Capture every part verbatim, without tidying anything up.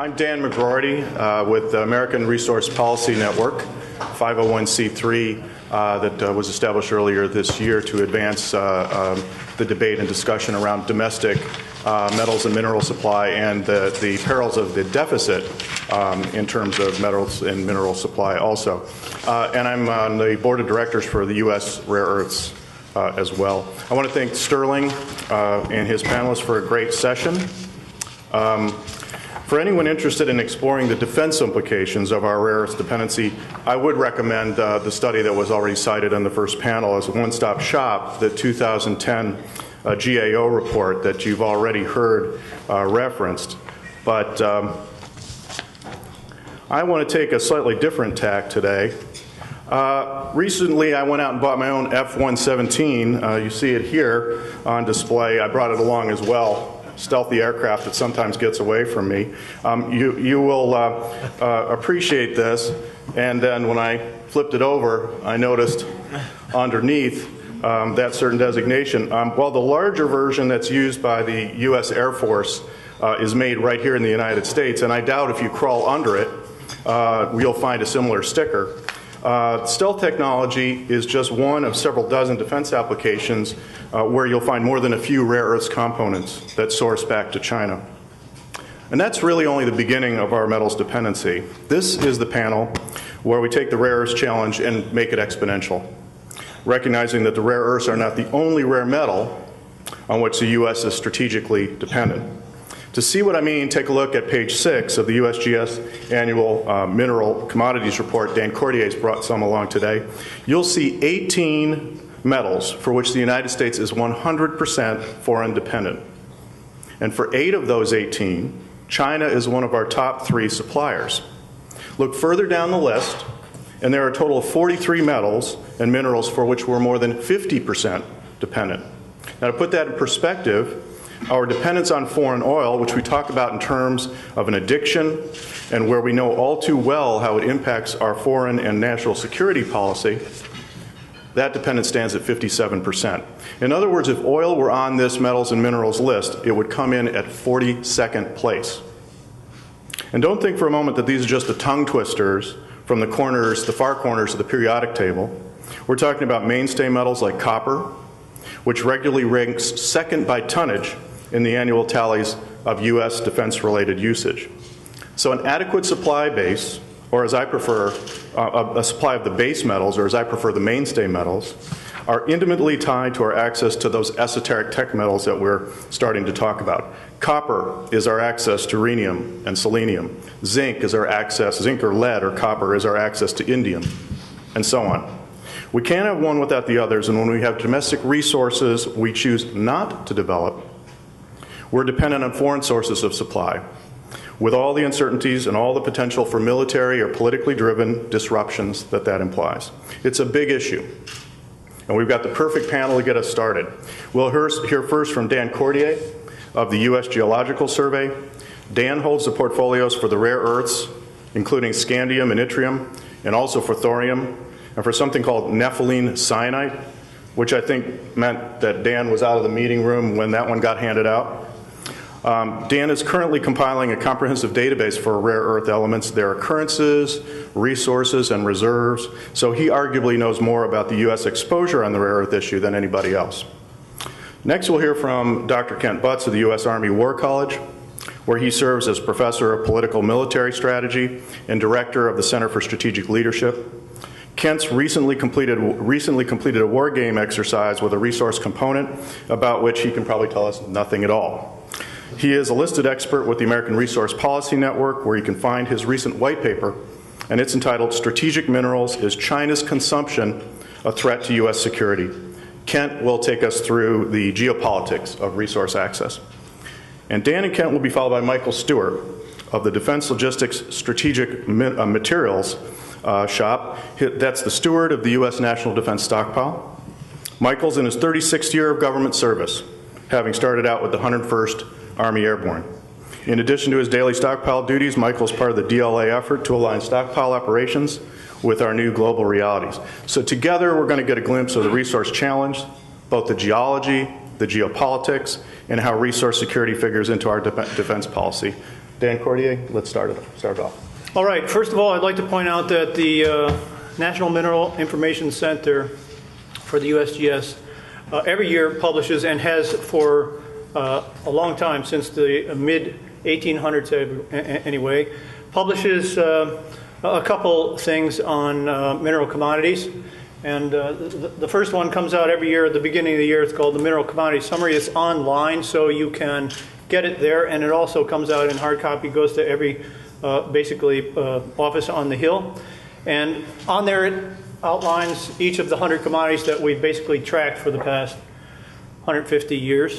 I'm Dan McGroarty uh, with the American Resource Policy Network, five oh one c three, uh, that uh, was established earlier this year to advance uh, um, the debate and discussion around domestic uh, metals and mineral supply and the, the perils of the deficit um, in terms of metals and mineral supply also. Uh, and I'm on the board of directors for the U S Rare Earths uh, as well. I want to thank Sterling uh, and his panelists for a great session. Um, For anyone interested in exploring the defense implications of our rare earth dependency, I would recommend uh, the study that was already cited in the first panel as a one-stop shop, the two thousand ten uh, G A O report that you've already heard uh, referenced. But um, I want to take a slightly different tack today. Uh, recently, I went out and bought my own F one seventeen. Uh, you see it here on display. I brought it along as well. Stealthy aircraft that sometimes gets away from me. Um, you, you will uh, uh, appreciate this. And then when I flipped it over, I noticed underneath um, that certain designation. Um, well, the larger version that's used by the U S Air Force uh, is made right here in the United States. And I doubt if you crawl under it, uh, you'll find a similar sticker. Uh, stealth technology is just one of several dozen defense applications uh, where you'll find more than a few rare earths components that source back to China. And that's really only the beginning of our metals dependency. This is the panel where we take the rare earths challenge and make it exponential, recognizing that the rare earths are not the only rare metal on which the U S is strategically dependent. To see what I mean, take a look at page six of the U S G S annual uh, mineral commodities report. Dan Cordier has brought some along today. You'll see eighteen metals for which the United States is one hundred percent foreign dependent. And for eight of those eighteen, China is one of our top three suppliers. Look further down the list, and there are a total of forty-three metals and minerals for which we're more than fifty percent dependent. Now, to put that in perspective, our dependence on foreign oil, which we talk about in terms of an addiction and where we know all too well how it impacts our foreign and national security policy, that dependence stands at fifty-seven percent. In other words, if oil were on this metals and minerals list, it would come in at forty-second place. And don't think for a moment that these are just the tongue twisters from the corners, the far corners of the periodic table. We're talking about mainstay metals like copper, which regularly ranks second by tonnage in the annual tallies of U S defense-related usage. So an adequate supply base, or as I prefer, uh, a supply of the base metals, or as I prefer, the mainstay metals, are intimately tied to our access to those esoteric tech metals that we're starting to talk about. Copper is our access to rhenium and selenium. Zinc is our access, zinc or lead or copper is our access to indium, and so on. We can't have one without the others, and when we have domestic resources we choose not to develop, we're dependent on foreign sources of supply, with all the uncertainties and all the potential for military or politically driven disruptions that that implies. It's a big issue, and we've got the perfect panel to get us started. We'll hear first from Dan Cordier of the U S Geological Survey. Dan holds the portfolios for the rare earths, including scandium and yttrium, and also for thorium, and for something called nepheline cyanide, which I think meant that Dan was out of the meeting room when that one got handed out. Um, Dan is currently compiling a comprehensive database for rare earth elements, their occurrences, resources, and reserves, so he arguably knows more about the U S exposure on the rare earth issue than anybody else. Next, we'll hear from Doctor Kent Butts of the U S Army War College, where he serves as Professor of Political Military Strategy and Director of the Center for Strategic Leadership. Kent's recently completed, recently completed a war game exercise with a resource component about which he can probably tell us nothing at all. He is a listed expert with the American Resource Policy Network, where you can find his recent white paper, and it's entitled Strategic Minerals: Is China's Consumption a Threat to U S Security? Kent will take us through the geopolitics of resource access. And Dan and Kent will be followed by Michael Steuer of the Defense Logistics Strategic Materials Uh, shop. That's the steward of the U S National Defense Stockpile. Michael's in his thirty-sixth year of government service, having started out with the one hundred first Army Airborne. In addition to his daily stockpile duties, Michael's part of the D L A effort to align stockpile operations with our new global realities. So together we're going to get a glimpse of the resource challenge, both the geology, the geopolitics, and how resource security figures into our de defense policy. Dan Cordier, let's start it, start it off. All right, first of all, I'd like to point out that the uh, National Mineral Information Center for the U S G S uh, every year publishes, and has for uh, a long time, since the mid eighteen hundreds anyway, publishes uh, a couple things on uh, mineral commodities. And uh, the, the first one comes out every year at the beginning of the year. It's called the Mineral Commodity Summary. It's online, so you can get it there, and it also comes out in hard copy, goes to every uh, basically uh, office on the Hill. And on there it outlines each of the one hundred commodities that we've basically tracked for the past one hundred fifty years.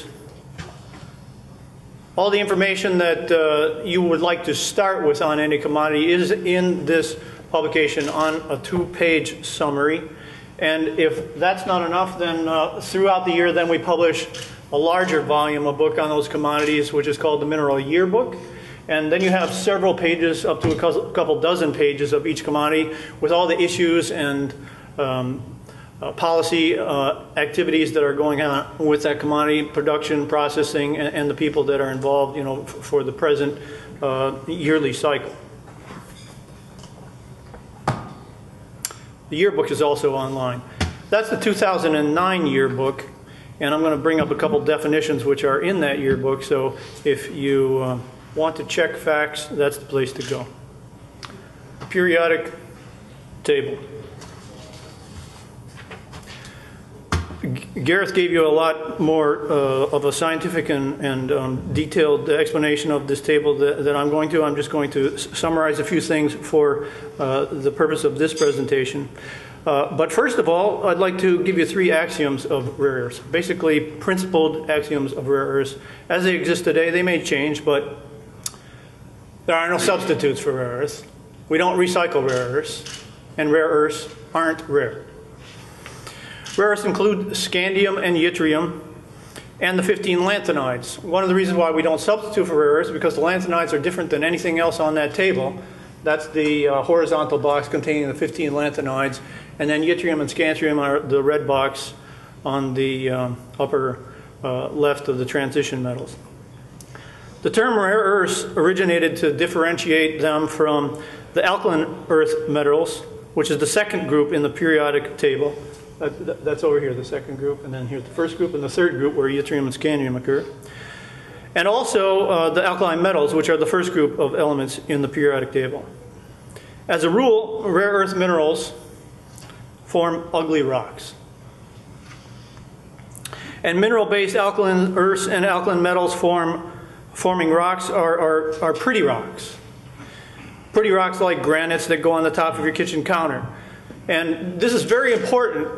All the information that uh, you would like to start with on any commodity is in this publication on a two-page summary. And if that's not enough, then uh, throughout the year, then we publish a larger volume, a book on those commodities, which is called the Mineral Yearbook. And then you have several pages, up to a couple dozen pages of each commodity, with all the issues and um, uh, policy uh, activities that are going on with that commodity, production, processing, and, and the people that are involved, you know, for the present uh, yearly cycle. The yearbook is also online. That's the two thousand nine yearbook, and I'm going to bring up a couple definitions which are in that yearbook, so if you uh, want to check facts, that's the place to go. Periodic table. Gareth gave you a lot more uh, of a scientific and, and um, detailed explanation of this table that, that I'm going to. I'm just going to summarize a few things for uh, the purpose of this presentation. Uh, but first of all, I'd like to give you three axioms of rare earths, basically principled axioms of rare earths. As they exist today, they may change, but there are no substitutes for rare earths. We don't recycle rare earths, and rare earths aren't rare. Rare earths include scandium and yttrium and the fifteen lanthanides. One of the reasons why we don't substitute for rare earths is because the lanthanides are different than anything else on that table. That's the uh, horizontal box containing the fifteen lanthanides, and then yttrium and scandium are the red box on the um, upper uh, left of the transition metals. The term rare earths originated to differentiate them from the alkaline earth metals, which is the second group in the periodic table. That, that's over here, the second group, and then here's the first group and the third group where yttrium and scandium occur. And also uh, the alkaline metals, which are the first group of elements in the periodic table. As a rule, rare earth minerals form ugly rocks. And mineral-based alkaline earths and alkaline metals form, forming rocks are, are, are pretty rocks. Pretty rocks like granites that go on the top of your kitchen counter. And this is very important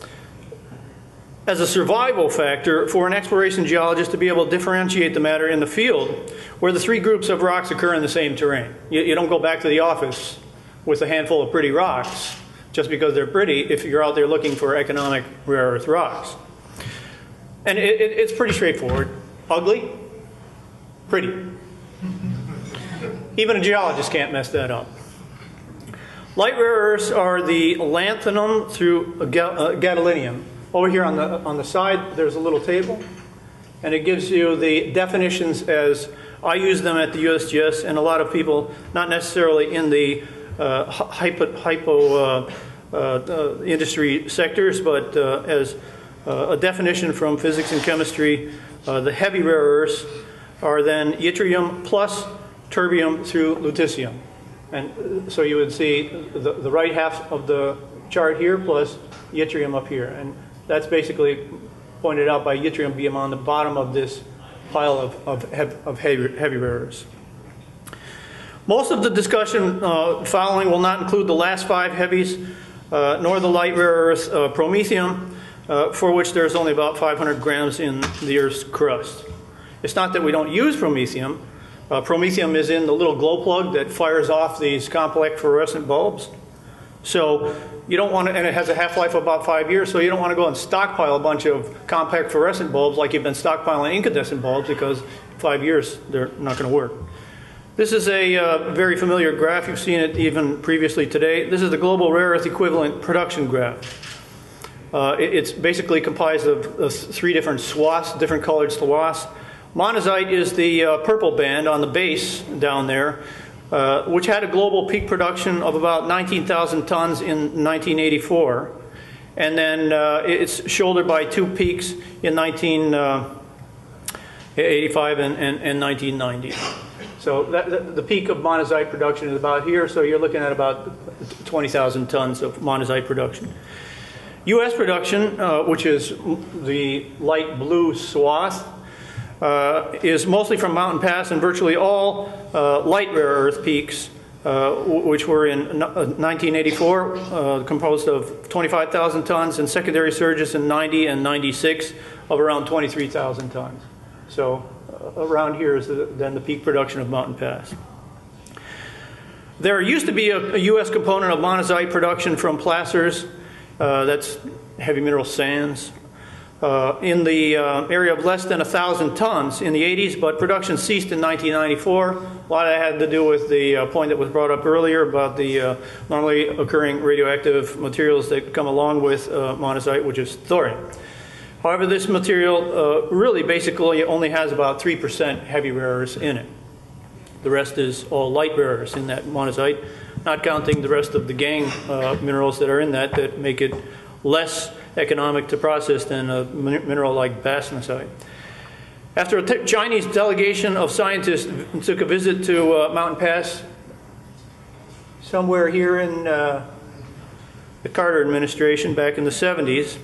as a survival factor for an exploration geologist to be able to differentiate the matter in the field where the three groups of rocks occur in the same terrain. You, you don't go back to the office with a handful of pretty rocks just because they're pretty if you're out there looking for economic rare earth rocks. And it, it, it's pretty straightforward. Ugly, pretty. Even a geologist can't mess that up. Light rare earths are the lanthanum through gadolinium. Over here on the, on the side, there's a little table, and it gives you the definitions as I use them at the U S G S, and a lot of people, not necessarily in the uh, hypo, hypo uh, uh, uh, industry sectors, but uh, as uh, a definition from physics and chemistry, uh, the heavy rare earths are then yttrium plus terbium through lutetium. And so you would see the, the right half of the chart here plus yttrium up here. And that's basically pointed out by yttrium being on the bottom of this pile of, of, of heavy, heavy rare earths. Most of the discussion uh, following will not include the last five heavies, uh, nor the light rare earth uh, promethium, uh, for which there's only about five hundred grams in the Earth's crust. It's not that we don't use promethium. Uh, promethium is in the little glow plug that fires off these complex fluorescent bulbs. So you don't want to, and it has a half-life of about five years, so you don't want to go and stockpile a bunch of compact fluorescent bulbs like you've been stockpiling incandescent bulbs, because in five years they're not going to work. This is a uh, very familiar graph. You've seen it even previously today. This is the global rare earth equivalent production graph. Uh, it, it's basically comprised of, of three different swaths, different colored swaths. Monazite is the uh, purple band on the base down there, uh, which had a global peak production of about nineteen thousand tons in nineteen eighty-four. And then uh, it's shouldered by two peaks in nineteen eighty-five and, and, and nineteen ninety. So that, that, the peak of monazite production is about here, so you're looking at about twenty thousand tons of monazite production. U S production, uh, which is the light blue swath, uh, is mostly from Mountain Pass, and virtually all uh, light rare earth peaks, uh, which were in nineteen eighty-four, uh, composed of twenty-five thousand tons, and secondary surges in ninety and ninety-six of around twenty-three thousand tons. So uh, around here is the, then the peak production of Mountain Pass. There used to be a, a U S component of monazite production from placers. Uh, that's heavy mineral sands, uh, in the uh, area of less than one thousand tons in the eighties, but production ceased in nineteen ninety-four. A lot of that had to do with the uh, point that was brought up earlier about the uh, normally occurring radioactive materials that come along with uh, monazite, which is thorium. However, this material uh, really basically only has about three percent heavy rare earths in it. The rest is all light rare earths in that monazite, not counting the rest of the gangue uh, minerals that are in that that make it less economic to process than a mineral like bastnasite. After a Chinese delegation of scientists took a visit to uh, Mountain Pass, somewhere here in uh, the Carter administration back in the seventies,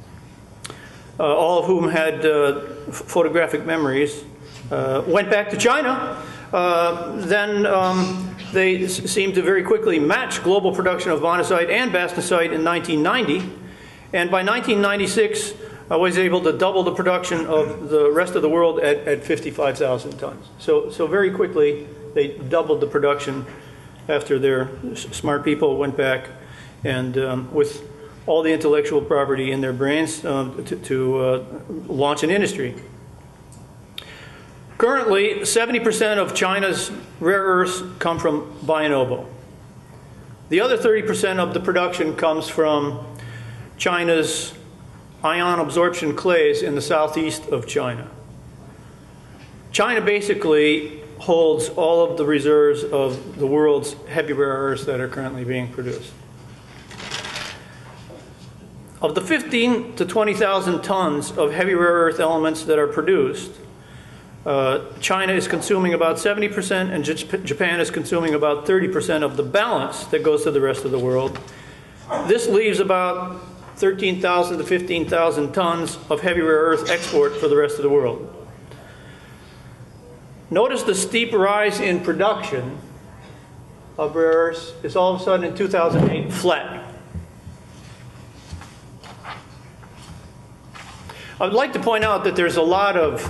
uh, all of whom had uh, photographic memories, uh, went back to China. Uh, then um, they seemed to very quickly match global production of monazite and bastnasite in nineteen ninety. And by nineteen ninety-six, I was able to double the production of the rest of the world at, at fifty-five thousand tons. So, so very quickly, they doubled the production after their smart people went back and um, with all the intellectual property in their brains um, to, to uh, launch an industry. Currently, seventy percent of China's rare earths come from Bayan-Obo. The other thirty percent of the production comes from China's ion absorption clays in the southeast of China. China basically holds all of the reserves of the world's heavy rare earths that are currently being produced. Of the fifteen to twenty thousand tons of heavy rare earth elements that are produced, Uh, China is consuming about seventy percent, and Japan is consuming about thirty percent of the balance that goes to the rest of the world. This leaves about thirteen thousand to fifteen thousand tons of heavy rare earth export for the rest of the world. Notice the steep rise in production of rare earths is all of a sudden in two thousand eight flat. I would like to point out that there's a lot of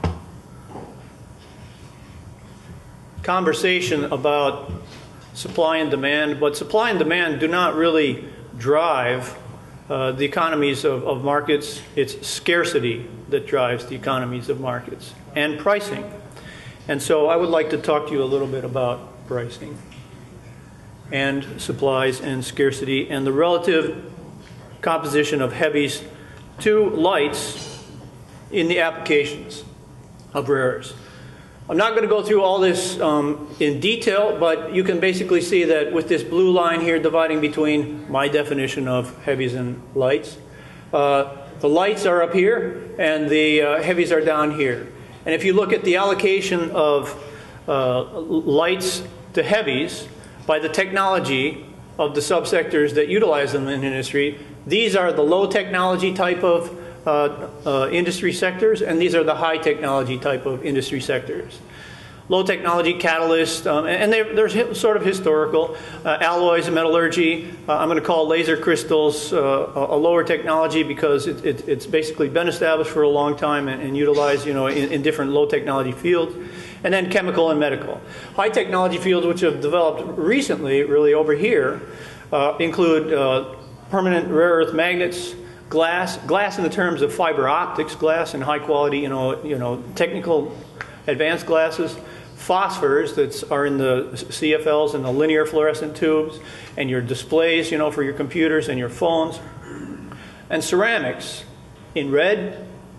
conversation about supply and demand, but supply and demand do not really drive uh, the economies of, of markets. It's scarcity that drives the economies of markets, and pricing. And so I would like to talk to you a little bit about pricing and supplies and scarcity and the relative composition of heavies to lights in the applications of rare earths. I'm not going to go through all this um, in detail, but you can basically see that with this blue line here dividing between my definition of heavies and lights. Uh, the lights are up here, and the uh, heavies are down here. And if you look at the allocation of uh, lights to heavies by the technology of the subsectors that utilize them in industry, these are the low technology type of Uh, uh, industry sectors, and these are the high technology type of industry sectors. Low technology catalysts, um, and they're, they're sort of historical. Uh, alloys and metallurgy, uh, I'm going to call laser crystals uh, a lower technology because it, it, it's basically been established for a long time and, and utilized, you know, in, in different low technology fields. And then chemical and medical. High technology fields which have developed recently, really over here, uh, include uh, permanent rare earth magnets, glass, glass in the terms of fiber optics glass and high quality, you know, you know, technical advanced glasses, phosphors that are in the C F Ls and the linear fluorescent tubes, and your displays, you know, for your computers and your phones, and ceramics in red,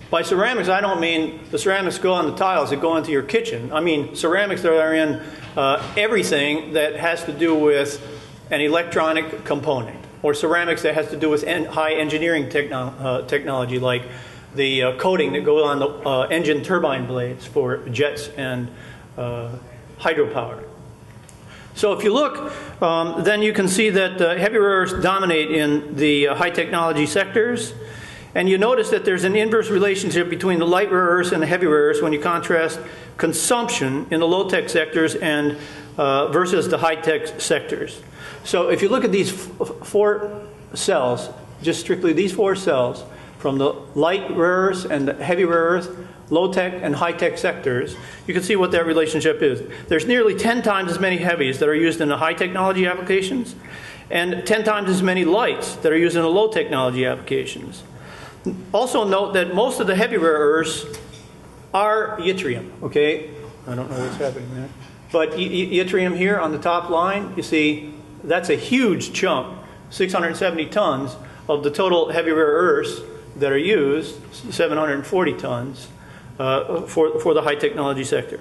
By ceramics, I don't mean the ceramics go on the tiles that go into your kitchen. I mean ceramics that are in uh, everything that has to do with an electronic component, or ceramics that has to do with en high engineering techno uh, technology, like the uh, coating that goes on the uh, engine turbine blades for jets and uh, hydropower. So if you look, um, then you can see that uh, heavy rare earths dominate in the uh, high technology sectors. And you notice that there's an inverse relationship between the light rare earths and the heavy rare earths when you contrast consumption in the low-tech sectors and uh, versus the high-tech sectors. So if you look at these f four cells, just strictly these four cells, from the light rare earths and the heavy rare earth, low-tech and high-tech sectors, you can see what that relationship is. There's nearly ten times as many heavies that are used in the high-technology applications, and ten times as many lights that are used in the low-technology applications. Also note that most of the heavy rare earths are yttrium, okay? I don't know what's happening there. But yttrium here on the top line, you see, that's a huge chunk, six hundred seventy tons of the total heavy rare earths that are used, seven hundred forty tons, uh, for, for the high technology sector.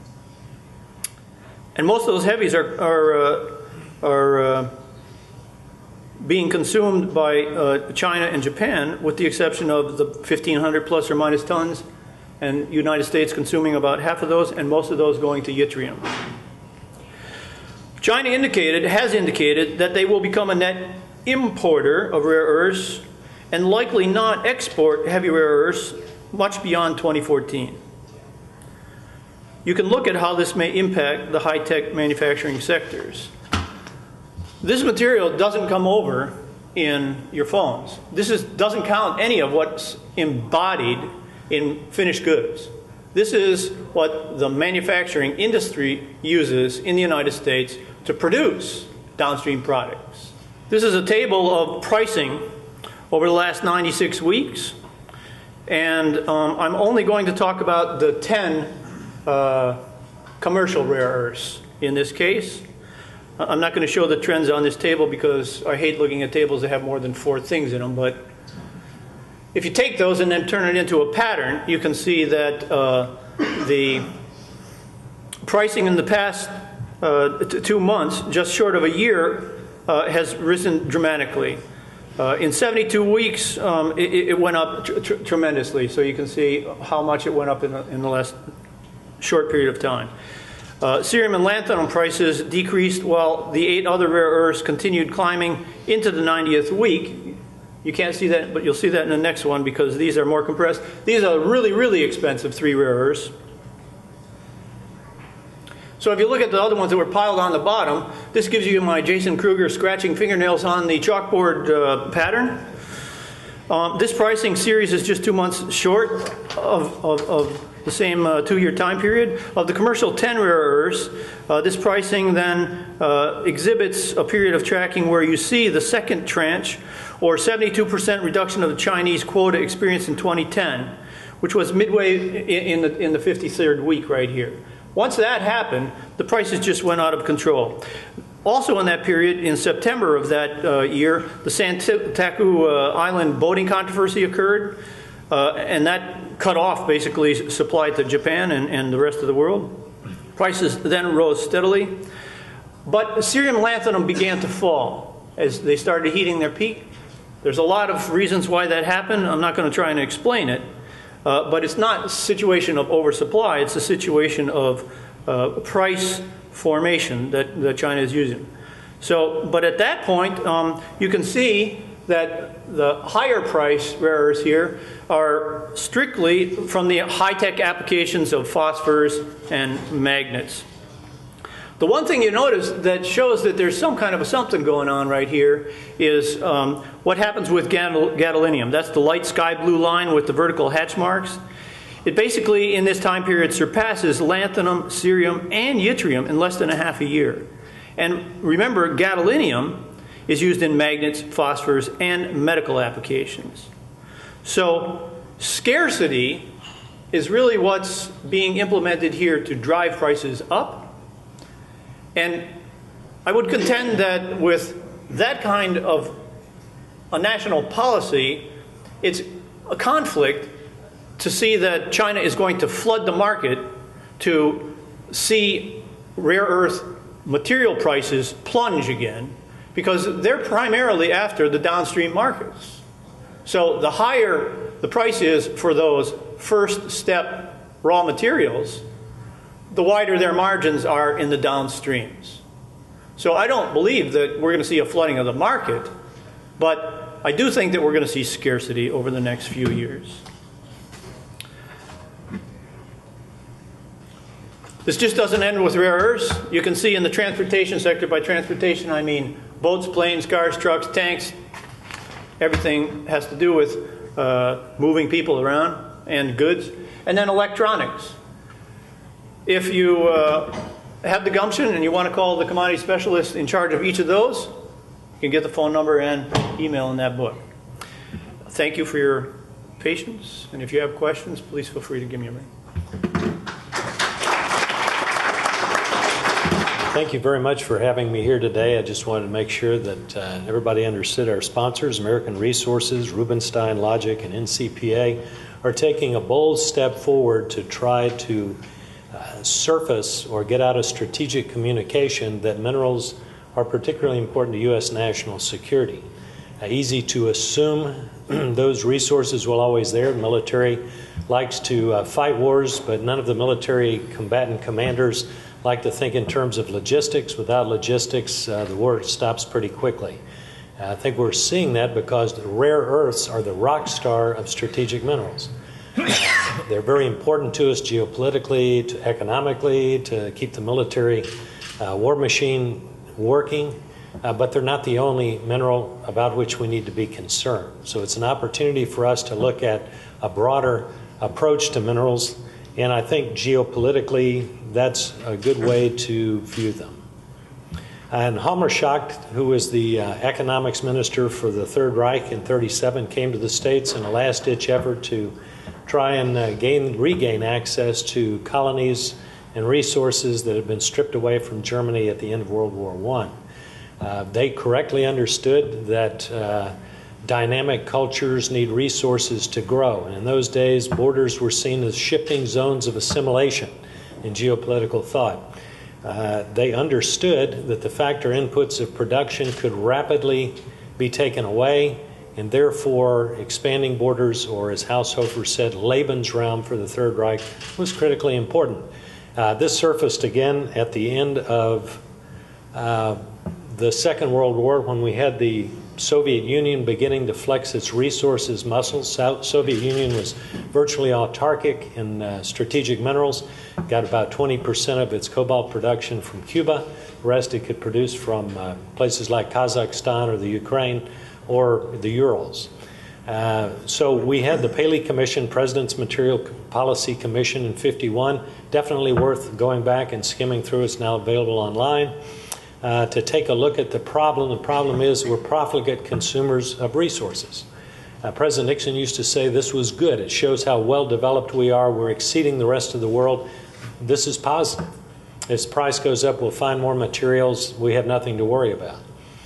And most of those heavies are, are, uh, are uh, being consumed by uh, China and Japan, with the exception of the fifteen hundred plus or minus tons, and United States consuming about half of those, and most of those going to yttrium. China indicated, has indicated, that they will become a net importer of rare earths and likely not export heavy rare earths much beyond twenty fourteen. You can look at how this may impact the high-tech manufacturing sectors. This material doesn't come over in your phones. This is, doesn't count any of what's embodied in finished goods. This is what the manufacturing industry uses in the United States to produce downstream products. This is a table of pricing over the last ninety-six weeks. And um, I'm only going to talk about the ten uh, commercial rare earths in this case. I'm not going to show the trends on this table because I hate looking at tables that have more than four things in them. But if you take those and then turn it into a pattern, you can see that uh, the pricing in the past uh, two months, just short of a year, uh, has risen dramatically. Uh, in seventy-two weeks, um, it, it went up tr tr tremendously. So you can see how much it went up in the, in the last short period of time. Uh, cerium and lanthanum prices decreased while the eight other rare earths continued climbing into the ninetieth week. You can't see that, but you'll see that in the next one because these are more compressed. These are really, really expensive three rare earths. So if you look at the other ones that were piled on the bottom, this gives you my Jason Kruger scratching fingernails on the chalkboard uh, pattern. Um, this pricing series is just two months short of, of, of the same uh, two-year time period. Of the commercial ten rare earths, uh, this pricing then uh, exhibits a period of tracking where you see the second tranche, or seventy-two percent reduction of the Chinese quota experienced in twenty ten, which was midway in the, in the fifty-third week right here. Once that happened, the prices just went out of control. Also in that period, in September of that uh, year, the Santaku uh, Island boating controversy occurred, uh, and that cut off basically supply to Japan and, and the rest of the world. Prices then rose steadily, but cerium lanthanum began to fall as they started heating their peak. There's a lot of reasons why that happened. I'm not going to try and explain it, uh, but it's not a situation of oversupply. It's a situation of uh, price formation that, that China is using. So, but at that point, um, you can see that the higher price rare earths here are strictly from the high-tech applications of phosphors and magnets. The one thing you notice that shows that there's some kind of a something going on right here is um, what happens with gadolinium. That's the light sky blue line with the vertical hatch marks. It basically, in this time period, surpasses lanthanum, cerium, and yttrium in less than a half a year. And remember, gadolinium is used in magnets, phosphors, and medical applications. So scarcity is really what's being implemented here to drive prices up. And I would contend that with that kind of a national policy, it's a conflict to see that China is going to flood the market to see rare earth material prices plunge again, because they're primarily after the downstream markets. So the higher the price is for those first step raw materials, the wider their margins are in the downstreams. So I don't believe that we're going to see a flooding of the market, but I do think that we're going to see scarcity over the next few years. This just doesn't end with rare earths. You can see in the transportation sector, by transportation I mean boats, planes, cars, trucks, tanks. Everything has to do with uh, moving people around and goods. And then electronics. If you uh, have the gumption and you want to call the commodity specialist in charge of each of those, you can get the phone number and email in that book. Thank you for your patience. And if you have questions, please feel free to give me a ring. Thank you very much for having me here today. I just wanted to make sure that uh, everybody understood our sponsors, American Resources, Rubenstein Logic, and N C P A, are taking a bold step forward to try to uh, surface or get out of strategic communication that minerals are particularly important to U S national security. Uh, easy to assume those resources will always there. The military likes to uh, fight wars, but none of the military combatant commanders like to think in terms of logistics. Without logistics, uh, the war stops pretty quickly. Uh, I think we're seeing that because the rare earths are the rock star of strategic minerals. Uh, they're very important to us geopolitically, to economically, to keep the military uh, war machine working, uh, but they're not the only mineral about which we need to be concerned. So it's an opportunity for us to look at a broader approach to minerals, and I think geopolitically that's a good way to view them. And Hammerschacht, who was the uh, economics minister for the Third Reich in thirty-seven, came to the States in a last-ditch effort to try and uh, gain, regain access to colonies and resources that had been stripped away from Germany at the end of World War One. Uh, they correctly understood that uh, dynamic cultures need resources to grow. And in those days, borders were seen as shifting zones of assimilation in geopolitical thought. Uh, they understood that the factor inputs of production could rapidly be taken away, and therefore expanding borders, or as Haushofer said, Lebensraum for the Third Reich, was critically important. Uh, this surfaced again at the end of uh, the Second World War, when we had the Soviet Union beginning to flex its resources muscles. South Soviet Union was virtually autarkic in uh, strategic minerals, got about twenty percent of its cobalt production from Cuba. The rest it could produce from uh, places like Kazakhstan or the Ukraine or the Urals. Uh, so we had the Paley Commission, President's Material Policy Commission in fifty-one, definitely worth going back and skimming through. It's now available online. Uh, to take a look at the problem. The problem is we're profligate consumers of resources. Uh, President Nixon used to say this was good. It shows how well developed we are. We're exceeding the rest of the world. This is positive. As price goes up, we'll find more materials. We have nothing to worry about.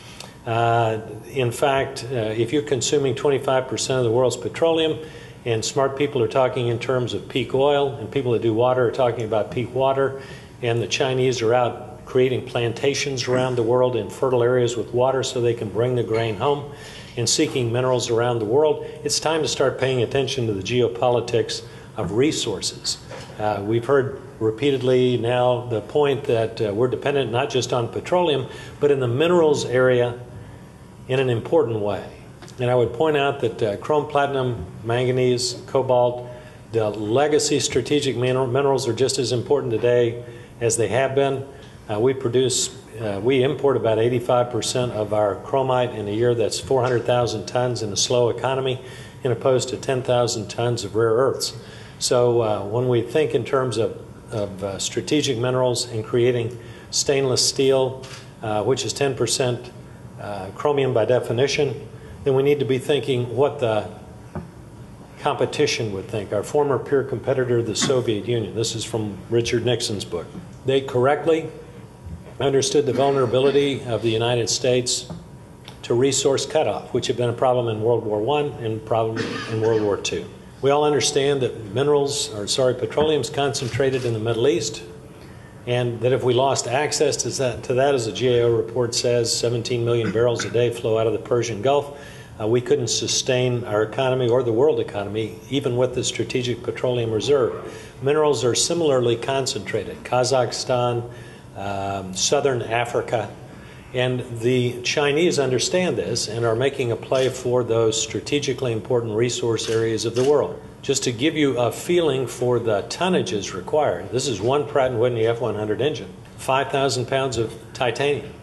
Uh, in fact, uh, if you're consuming twenty-five percent of the world's petroleum, and smart people are talking in terms of peak oil, and people that do water are talking about peak water, and the Chinese are out creating plantations around the world in fertile areas with water so they can bring the grain home, and seeking minerals around the world, it's time to start paying attention to the geopolitics of resources. Uh, we've heard repeatedly now the point that uh, we're dependent not just on petroleum, but in the minerals area in an important way. And I would point out that uh, chrome, platinum, manganese, cobalt, the legacy strategic minerals are just as important today as they have been. Uh, we produce, uh, we import about eighty-five percent of our chromite in a year. That's four hundred thousand tons in a slow economy, in opposed to ten thousand tons of rare earths. So uh, when we think in terms of, of uh, strategic minerals and creating stainless steel, uh, which is ten percent uh, chromium by definition, then we need to be thinking what the competition would think. Our former peer competitor, the Soviet Union. This is from Richard Nixon's book. They correctly understood the vulnerability of the United States to resource cutoff, which had been a problem in World War One and a problem in World War Two. We all understand that minerals, or sorry, petroleum is concentrated in the Middle East, and that if we lost access to that, to that as the G A O report says, seventeen million barrels a day flow out of the Persian Gulf, uh, we couldn't sustain our economy or the world economy, even with the strategic petroleum reserve. Minerals are similarly concentrated. Kazakhstan, um, southern Africa, and the Chinese understand this and are making a play for those strategically important resource areas of the world. Just to give you a feeling for the tonnages required, this is one Pratt and Whitney F one hundred engine, five thousand pounds of titanium.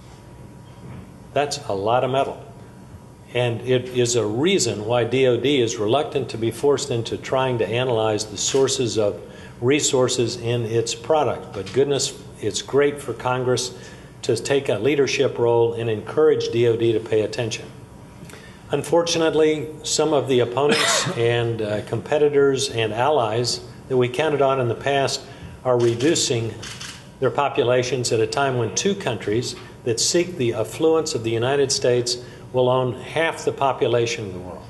That's a lot of metal. And it is a reason why D O D is reluctant to be forced into trying to analyze the sources of resources in its product. But goodness, it's great for Congress to take a leadership role and encourage D O D to pay attention. Unfortunately, some of the opponents and uh, competitors and allies that we counted on in the past are reducing their populations at a time when two countries that seek the affluence of the United States will own half the population of the world.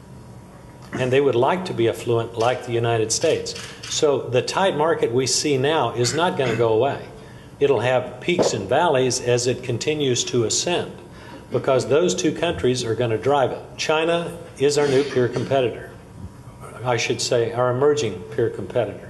And they would like to be affluent like the United States. So the tight market we see now is not going to go away. It'll have peaks and valleys as it continues to ascend, because those two countries are going to drive it. China is our new peer competitor. I should say our emerging peer competitor.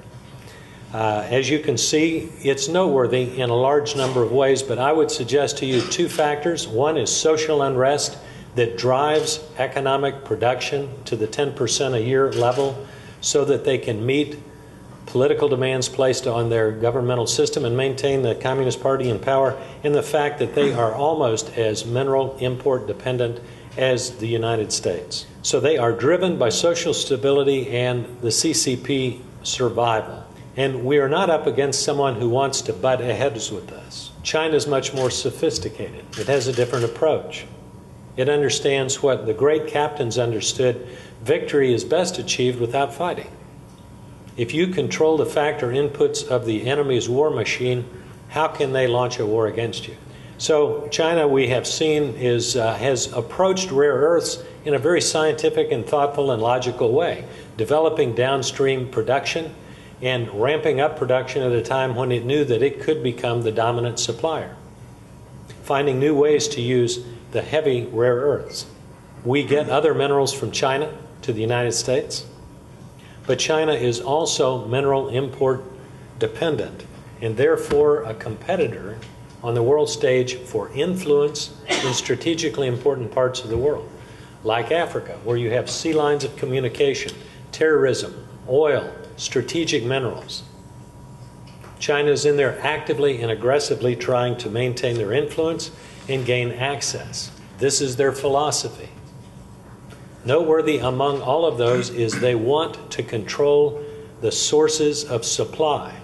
Uh, as you can see, it's noteworthy in a large number of ways, but I would suggest to you two factors. One is social unrest that drives economic production to the ten percent a year level so that they can meet political demands placed on their governmental system and maintain the Communist Party in power, and the fact that they are almost as mineral import dependent as the United States. So they are driven by social stability and the C C P survival. And we are not up against someone who wants to butt heads with us. China is much more sophisticated. It has a different approach. It understands what the great captains understood: victory is best achieved without fighting. If you control the factor inputs of the enemy's war machine, how can they launch a war against you? So China, we have seen, is, uh, has approached rare earths in a very scientific and thoughtful and logical way, developing downstream production and ramping up production at a time when it knew that it could become the dominant supplier, finding new ways to use the heavy rare earths. We get other minerals from China to the United States. But China is also mineral import dependent, and therefore a competitor on the world stage for influence in strategically important parts of the world, like Africa, where you have sea lines of communication, terrorism, oil, strategic minerals. China is in there actively and aggressively trying to maintain their influence and gain access. This is their philosophy. Noteworthy among all of those is they want to control the sources of supply.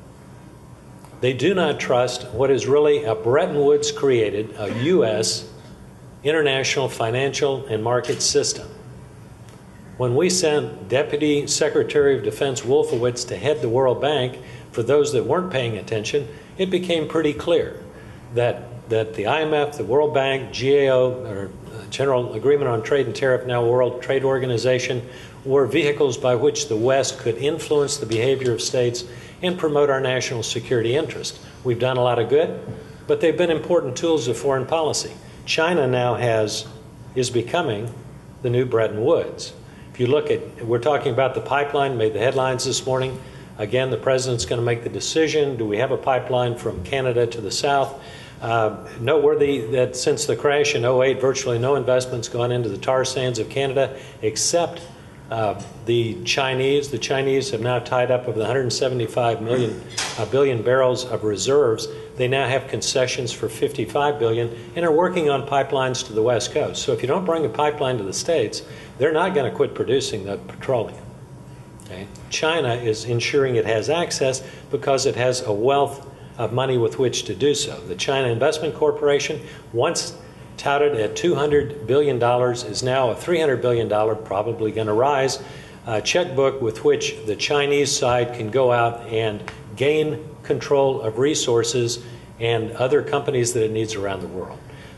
They do not trust what is really a Bretton Woods created, a U S international financial and market system. When we sent Deputy Secretary of Defense Wolfowitz to head the World Bank, for those that weren't paying attention, it became pretty clear that, that the I M F, the World Bank, G A O, or General Agreement on Trade and Tariff, now World Trade Organization, were vehicles by which the West could influence the behavior of states and promote our national security interest. We've done a lot of good, but they've been important tools of foreign policy. China now has, is becoming the new Bretton Woods. If you look at, we're talking about the pipeline, made the headlines this morning. Again, the president's going to make the decision. Do we have a pipeline from Canada to the south? Uh, noteworthy that since the crash in oh eight, virtually no investment's gone into the tar sands of Canada except uh, the Chinese. The Chinese have now tied up of the one hundred seventy-five million, uh, billion barrels of reserves. They now have concessions for fifty-five billion and are working on pipelines to the West Coast. So if you don't bring a pipeline to the States, they're not going to quit producing the petroleum. Okay? China is ensuring it has access because it has a wealth of money with which to do so. The China Investment Corporation, once touted at two hundred billion dollars, is now a three hundred billion dollars, probably going to rise, uh, checkbook with which the Chinese side can go out and gain control of resources and other companies that it needs around the world.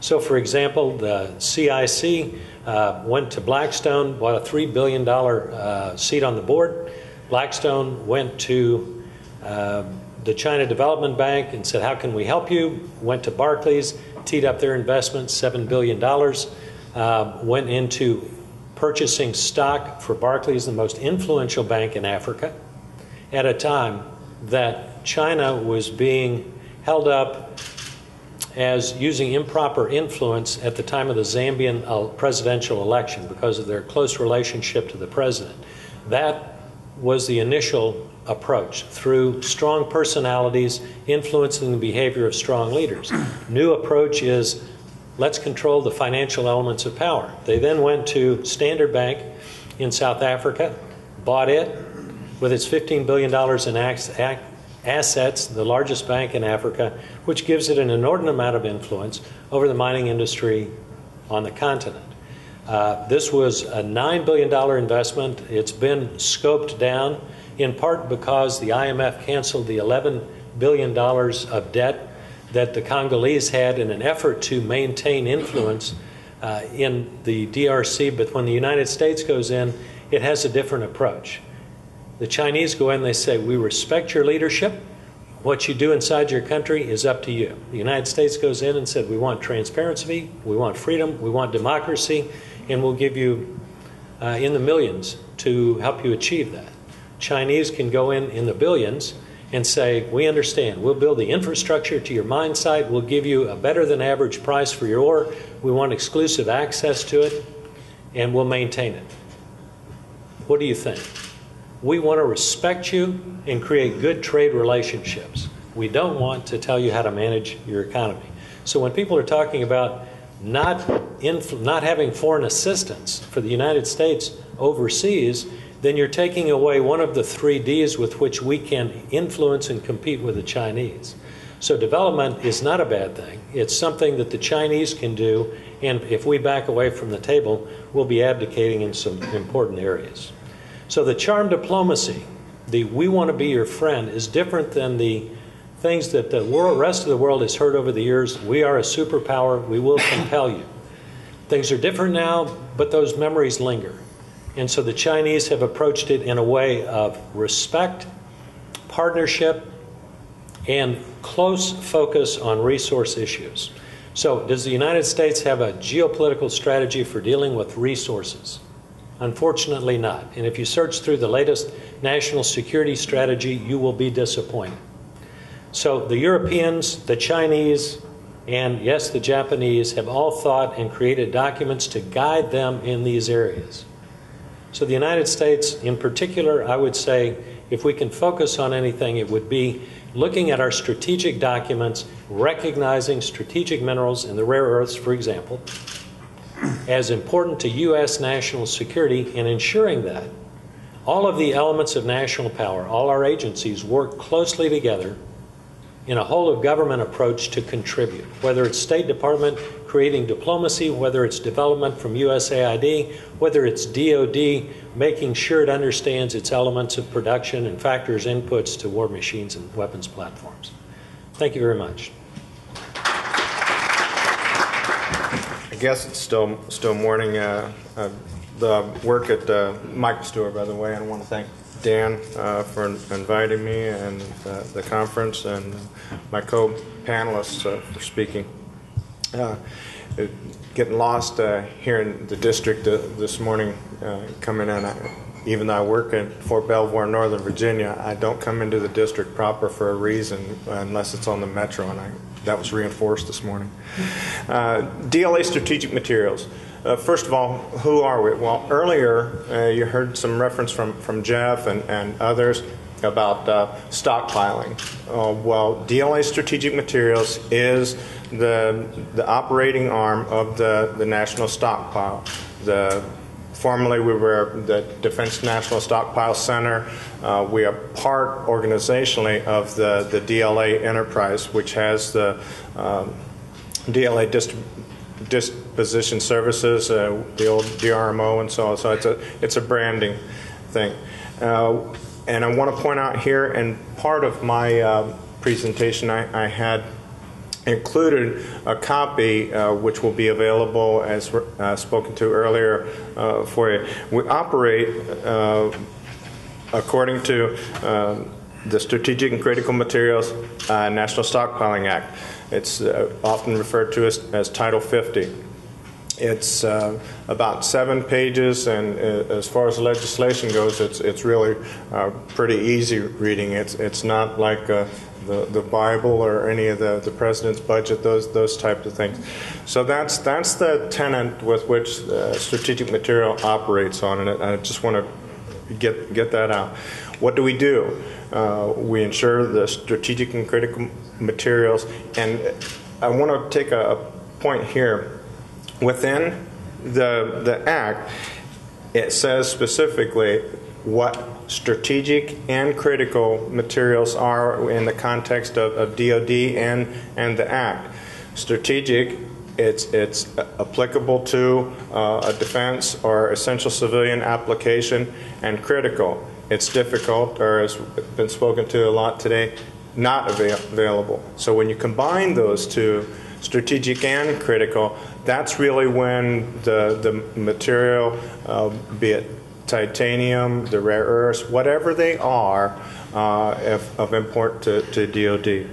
So, for example, the C I C uh, went to Blackstone, bought a three billion dollars uh, seat on the board. Blackstone went to uh, the China Development Bank and said, how can we help you? Went to Barclays, teed up their investment, seven billion dollars. Uh, went into purchasing stock for Barclays, the most influential bank in Africa, at a time that China was being held up as using improper influence at the time of the Zambian uh, presidential election because of their close relationship to the president. That was the initial approach, through strong personalities influencing the behavior of strong leaders. New approach is, let's control the financial elements of power. They then went to Standard Bank in South Africa, bought it with its fifteen billion dollars in assets, the largest bank in Africa, which gives it an inordinate amount of influence over the mining industry on the continent. Uh, this was a nine billion dollars investment. It's been scoped down, in part because the I M F canceled the eleven billion dollars of debt that the Congolese had in an effort to maintain influence uh, in the D R C. But when the United States goes in, it has a different approach. The Chinese go in, they say, we respect your leadership. What you do inside your country is up to you. The United States goes in and said, we want transparency, we want freedom, we want democracy, and we'll give you uh, in the millions to help you achieve that. Chinese can go in in the billions and say, we understand, we'll build the infrastructure to your mine site, we'll give you a better than average price for your ore, we want exclusive access to it, and we'll maintain it. What do you think? We want to respect you and create good trade relationships. We don't want to tell you how to manage your economy. So when people are talking about not, inf- not having foreign assistance for the United States overseas, then you're taking away one of the three Ds with which we can influence and compete with the Chinese. So development is not a bad thing. It's something that the Chinese can do, and if we back away from the table, we'll be abdicating in some important areas. So the charm diplomacy, the we want to be your friend, is different than the things that the world, rest of the world has heard over the years. We are a superpower, we will compel you. Things are different now, but those memories linger. And so the Chinese have approached it in a way of respect, partnership, and close focus on resource issues. So does the United States have a geopolitical strategy for dealing with resources? Unfortunately not. And if you search through the latest national security strategy, you will be disappointed. So the Europeans, the Chinese, and yes, the Japanese have all thought and created documents to guide them in these areas. So the United States, in particular, I would say, if we can focus on anything, it would be looking at our strategic documents, recognizing strategic minerals and the rare earths, for example, as important to U S national security, and ensuring that all of the elements of national power, all our agencies, work closely together in a whole of government approach to contribute, whether it's State Department creating diplomacy, whether it's development from U S A I D, whether it's D O D making sure it understands its elements of production and factors inputs to war machines and weapons platforms. Thank you very much. I guess it's still still morning. Uh, uh, the work at uh, Michael Steuer, by the way, and I want to thank Dan uh, for inviting me and uh, the conference, and my co-panelists uh, for speaking. Uh, it, getting lost uh, here in the district uh, this morning, uh, coming in, I, even though I work at Fort Belvoir, Northern Virginia, I don't come into the district proper for a reason unless it's on the metro, and I, that was reinforced this morning. Uh, D L A strategic materials. Uh, first of all, who are we? Well, earlier uh, you heard some reference from, from Jeff and, and others about uh, stockpiling. Uh, well, D L A Strategic Materials is the, the operating arm of the, the National Stockpile. The, formerly we were the Defense National Stockpile Center. Uh, we are part organizationally of the, the D L A enterprise, which has the um, D L A dist disposition services, uh, the old D R M O and so on. So it's a, it's a branding thing. Uh, And I want to point out here, and part of my uh, presentation, I, I had included a copy uh, which will be available, as uh, spoken to earlier, uh, for you. We operate uh, according to uh, the Strategic and Critical Materials uh, National Stockpiling Act. It's uh, often referred to as, as Title fifty. It's uh, about seven pages, and uh, as far as the legislation goes, it's it's really uh, pretty easy reading. It's it's not like uh, the the Bible or any of the the president's budget, those those types of things. So that's that's the tenet with which uh, strategic material operates on, and I just want to get get that out. What do we do? Uh, we ensure the strategic and critical materials, and I want to take a, a point here. Within the, the Act, it says specifically what strategic and critical materials are in the context of, of D O D and, and the Act. Strategic, it's, it's applicable to uh, a defense or essential civilian application, and critical, it's difficult, or has been spoken to a lot today, not avail available. So when you combine those two, strategic and critical, that's really when the, the material, uh, be it titanium, the rare earths, whatever they are, uh, of, of import to, to D O D.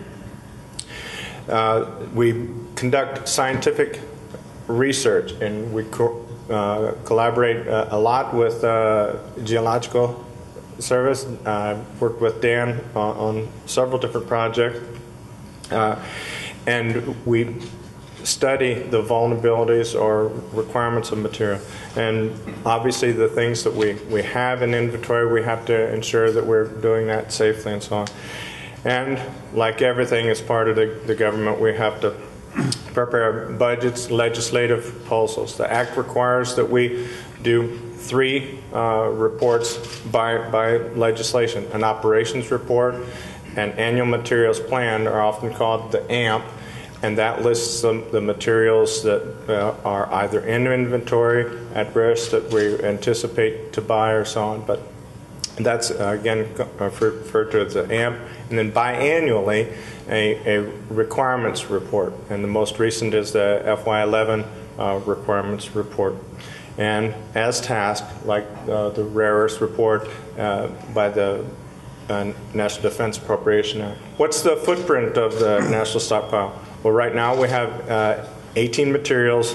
Uh, we conduct scientific research, and we co uh, collaborate uh, a lot with uh, Geological Service. I uh, worked with Dan on, on several different projects. Uh, And we study the vulnerabilities or requirements of material. And obviously the things that we, we have in inventory, we have to ensure that we're doing that safely and so on. And like everything as part of the, the government, we have to prepare budgets, legislative proposals. The Act requires that we do three uh, reports by, by legislation: an operations report, an annual materials plan, are often called the A M P, and that lists the, the materials that uh, are either in inventory, at risk, that we anticipate to buy, or so on. But that's, uh, again, referred to as the A M P. And then biannually, a, a requirements report. And the most recent is the F Y eleven uh, requirements report. And as tasked, like uh, the rare earths report uh, by the Uh, National Defense Appropriation Act. What's the footprint of the National Stockpile? Well, right now we have uh, eighteen materials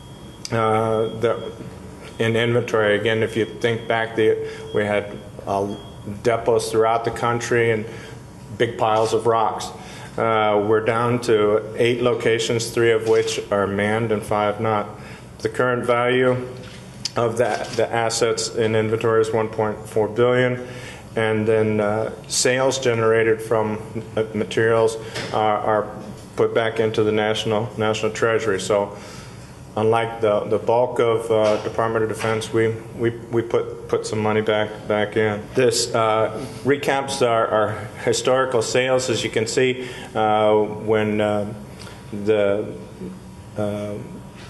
uh, that in inventory. Again, if you think back, the, we had uh, depots throughout the country and big piles of rocks. Uh, we're down to eight locations, three of which are manned and five not. The current value of that, the assets in inventory is one point four billion dollars. And then uh, sales generated from materials are, are put back into the national national treasury. So, unlike the the bulk of uh, Department of Defense, we we we put put some money back back in. This uh, recaps our, our historical sales. As you can see, uh, when uh, the uh,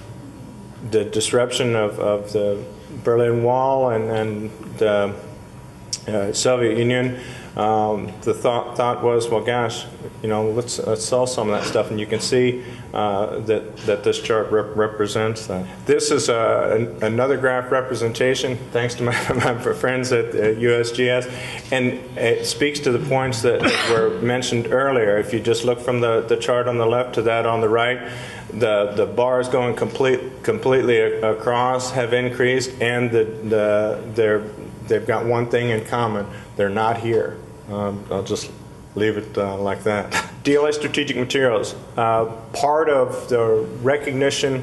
the disruption of, of the Berlin Wall and and the Uh, Soviet Union, um, the thought thought was, well, gosh, you know, let's, let's sell some of that stuff, and you can see uh, that that this chart rep represents that. This is a, an, another graph representation, thanks to my, my friends at uh, U S G S, and it speaks to the points that were mentioned earlier. If you just look from the the chart on the left to that on the right, the the bars going complete completely across have increased, and the the they're they've got one thing in common: they're not here. Um, I'll just leave it uh, like that. D L A strategic materials. Uh, part of the recognition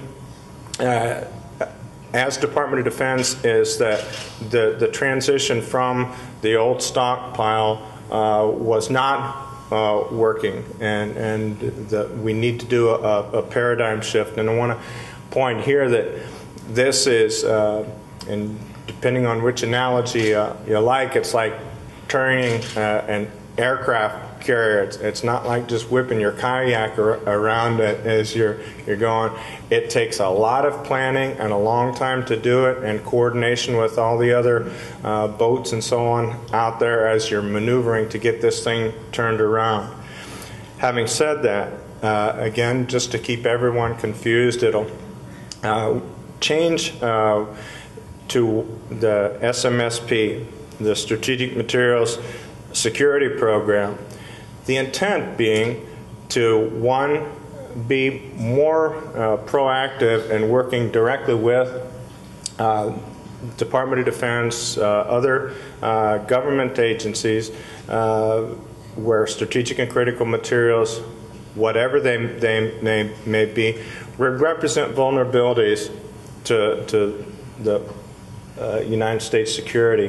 uh, as Department of Defense is that the, the transition from the old stockpile uh, was not uh, working, and, and the, we need to do a, a paradigm shift. And I want to point here that this is, uh, and depending on which analogy uh, you like, it's like turning uh, an aircraft carrier. It's, it's not like just whipping your kayak ar around it as you're, you're going. It takes a lot of planning and a long time to do it, and coordination with all the other uh, boats and so on out there as you're maneuvering to get this thing turned around. Having said that, uh, again, just to keep everyone confused, it'll uh, change uh, to the S M S P, the Strategic Materials Security Program. The intent being to, one, be more uh, proactive in working directly with uh, Department of Defense, uh, other uh, government agencies, uh, where strategic and critical materials, whatever they, they may, may be, represent vulnerabilities to, to the uh, United States security.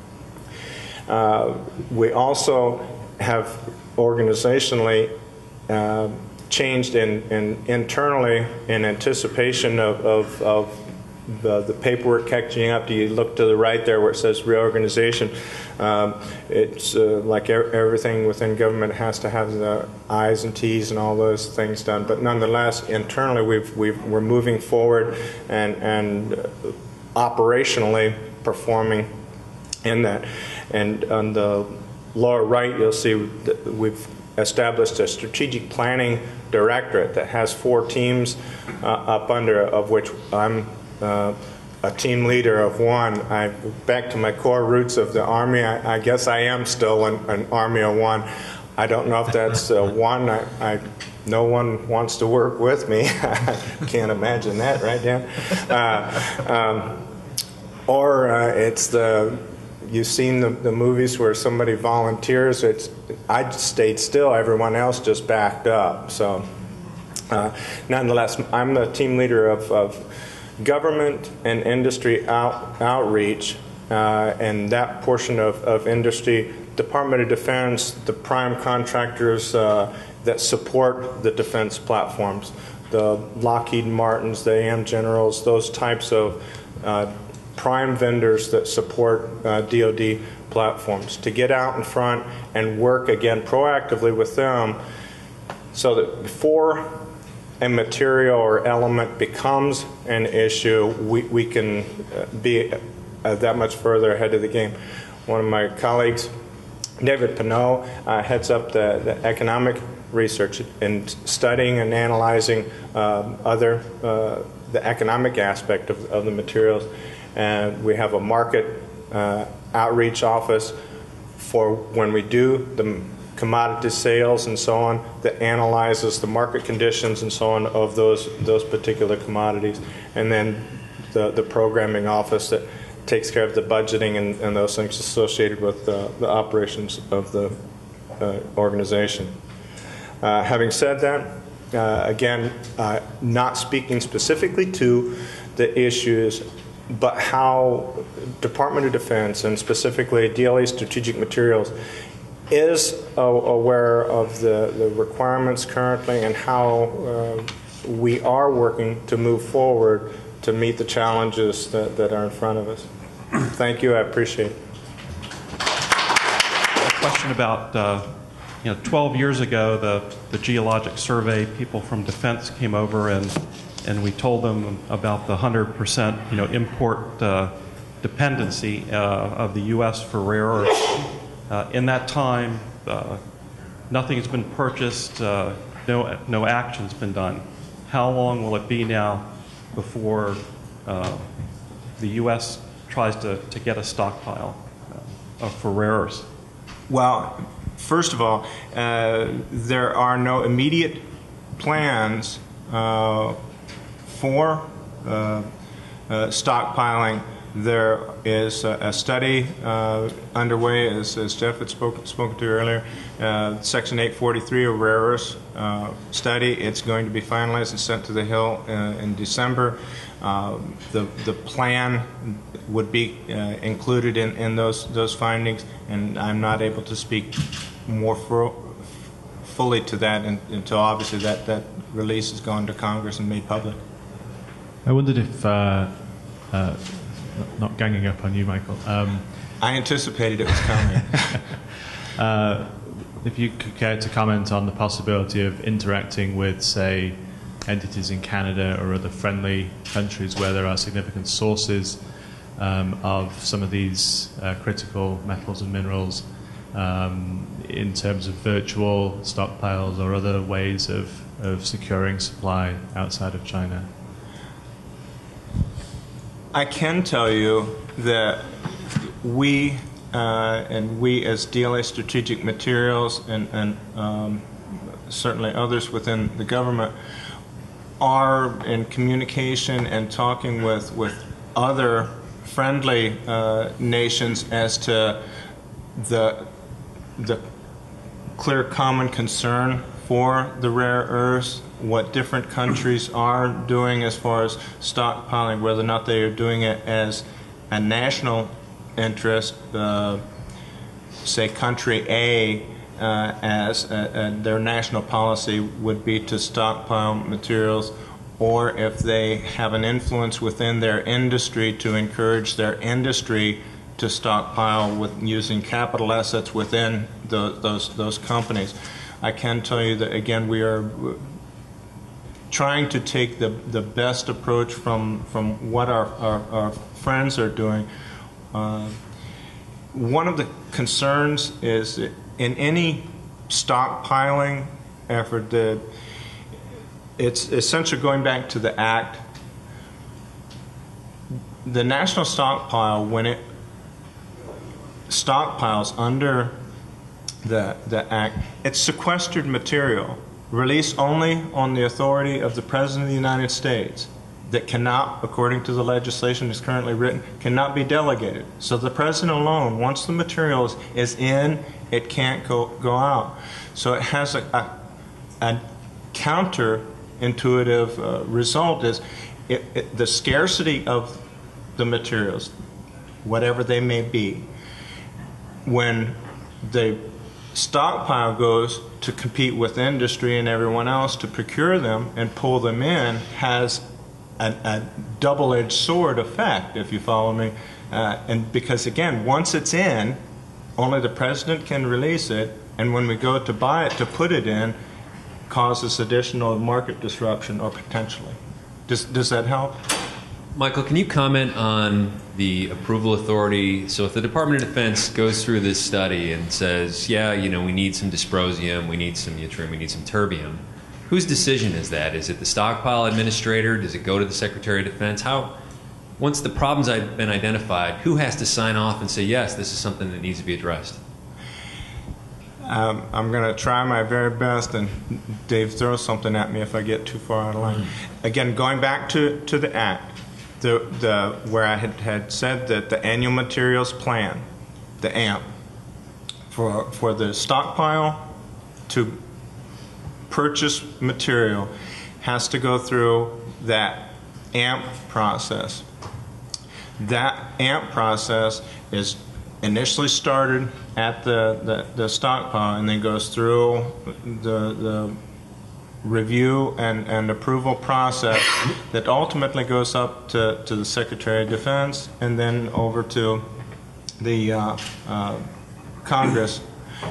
Uh, we also have organizationally uh, changed in, in internally in anticipation of, of, of the, the paperwork catching up. You look to the right there where it says reorganization. Um, it's uh, like er everything within government has to have the I's and T's and all those things done. But nonetheless, internally we've, we've, we're moving forward and, and operationally performing in that. And on the lower right, you'll see that we've established a strategic planning directorate that has four teams uh, up under, of which I'm uh, a team leader of one. I, back to my core roots of the Army, I, I guess I am still an, an Army of one. I don't know if that's uh, one. I, I, no one wants to work with me. I can't imagine that, right, Dan? Uh, um, or uh, it's the You've seen the, the movies where somebody volunteers. It's I stayed still. Everyone else just backed up. So, uh, nonetheless, I'm the team leader of, of government and industry out, outreach, uh, and that portion of, of industry, Department of Defense, the prime contractors uh, that support the defense platforms, the Lockheed Martins, the A M Generals, those types of uh, prime vendors that support uh, D O D platforms, to get out in front and work again proactively with them so that before a material or element becomes an issue, we, we can be uh, that much further ahead of the game. One of my colleagues, David Pinot, uh, heads up the, the economic research in studying and analyzing uh, other uh, the economic aspect of, of the materials. And we have a market uh, outreach office for when we do the commodity sales and so on, that analyzes the market conditions and so on of those those particular commodities. And then the, the programming office that takes care of the budgeting and, and those things associated with the, the operations of the uh, organization. Uh, having said that, uh, again, uh, not speaking specifically to the issues, but how Department of Defense, and specifically D L E Strategic Materials, is uh, aware of the, the requirements currently and how uh, we are working to move forward to meet the challenges that, that are in front of us. Thank you. I appreciate it. A question about, uh, you know, twelve years ago, the, the Geologic Survey, people from Defense came over and and we told them about the one hundred percent, you know, import uh, dependency uh, of the U S for rare earths. Uh, in that time, uh, nothing has been purchased, uh, no, no action's been done. How long will it be now before uh, the U S tries to, to get a stockpile uh, for rare earths? Well, first of all, uh, there are no immediate plans uh, for uh, uh, stockpiling. There is a, a study uh, underway, as, as Jeff had spoken, spoken to earlier, uh, Section eight forty-three of rare earths uh, study. It's going to be finalized and sent to the Hill uh, in December. Uh, the, the plan would be uh, included in, in those, those findings, and I'm not able to speak more for, fully to that in, until obviously that, that release has gone to Congress and made public. I wondered if, uh, uh, not ganging up on you, Michael. Um, I anticipated it was coming. uh, if you could care to comment on the possibility of interacting with, say, entities in Canada or other friendly countries where there are significant sources um, of some of these uh, critical metals and minerals, um, in terms of virtual stockpiles or other ways of of securing supply outside of China? I can tell you that we, uh, and we as D L A Strategic Materials and, and um, certainly others within the government, are in communication and talking with, with other friendly uh, nations as to the, the clear common concern for the rare earths, what different countries are doing as far as stockpiling, whether or not they are doing it as a national interest, uh, say country A, uh, as a, a, their national policy would be to stockpile materials, or if they have an influence within their industry to encourage their industry to stockpile with using capital assets within the, those those companies. I can tell you that, again, we are trying to take the, the best approach from, from what our, our, our friends are doing. Uh, one of the concerns is that in any stockpiling effort, that it's essentially going back to the Act. The National Stockpile, when it stockpiles under the, the Act, it's sequestered material, released only on the authority of the President of the United States, that cannot, according to the legislation that's currently written, cannot be delegated. So the President alone, once the material is, is in, it can't go, go out. So it has a, a, a counterintuitive uh, result is it, it, the scarcity of the materials, whatever they may be, when the stockpile goes to compete with industry and everyone else to procure them and pull them in, has a, a double-edged sword effect, if you follow me. Uh, and because, again, once it's in, only the President can release it, and when we go to buy it, to put it in, causes additional market disruption, or potentially. Does, does that help? Michael, can you comment on the approval authority? So if the Department of Defense goes through this study and says, yeah, you know, we need some dysprosium, we need some yttrium, we need some terbium, whose decision is that? Is it the stockpile administrator? Does it go to the Secretary of Defense? How, once the problems have been identified, who has to sign off and say, yes, this is something that needs to be addressed? Um, I'm going to try my very best, and Dave, throw something at me if I get too far out of line. Mm-hmm. Again, going back to, to the Act, the, the, where I had, had said that the annual materials plan, the A M P, for, for the stockpile to purchase material has to go through that A M P process. That A M P process is initially started at the, the, the stockpile and then goes through the, the review and, and approval process that ultimately goes up to, to the Secretary of Defense and then over to the uh, uh, Congress.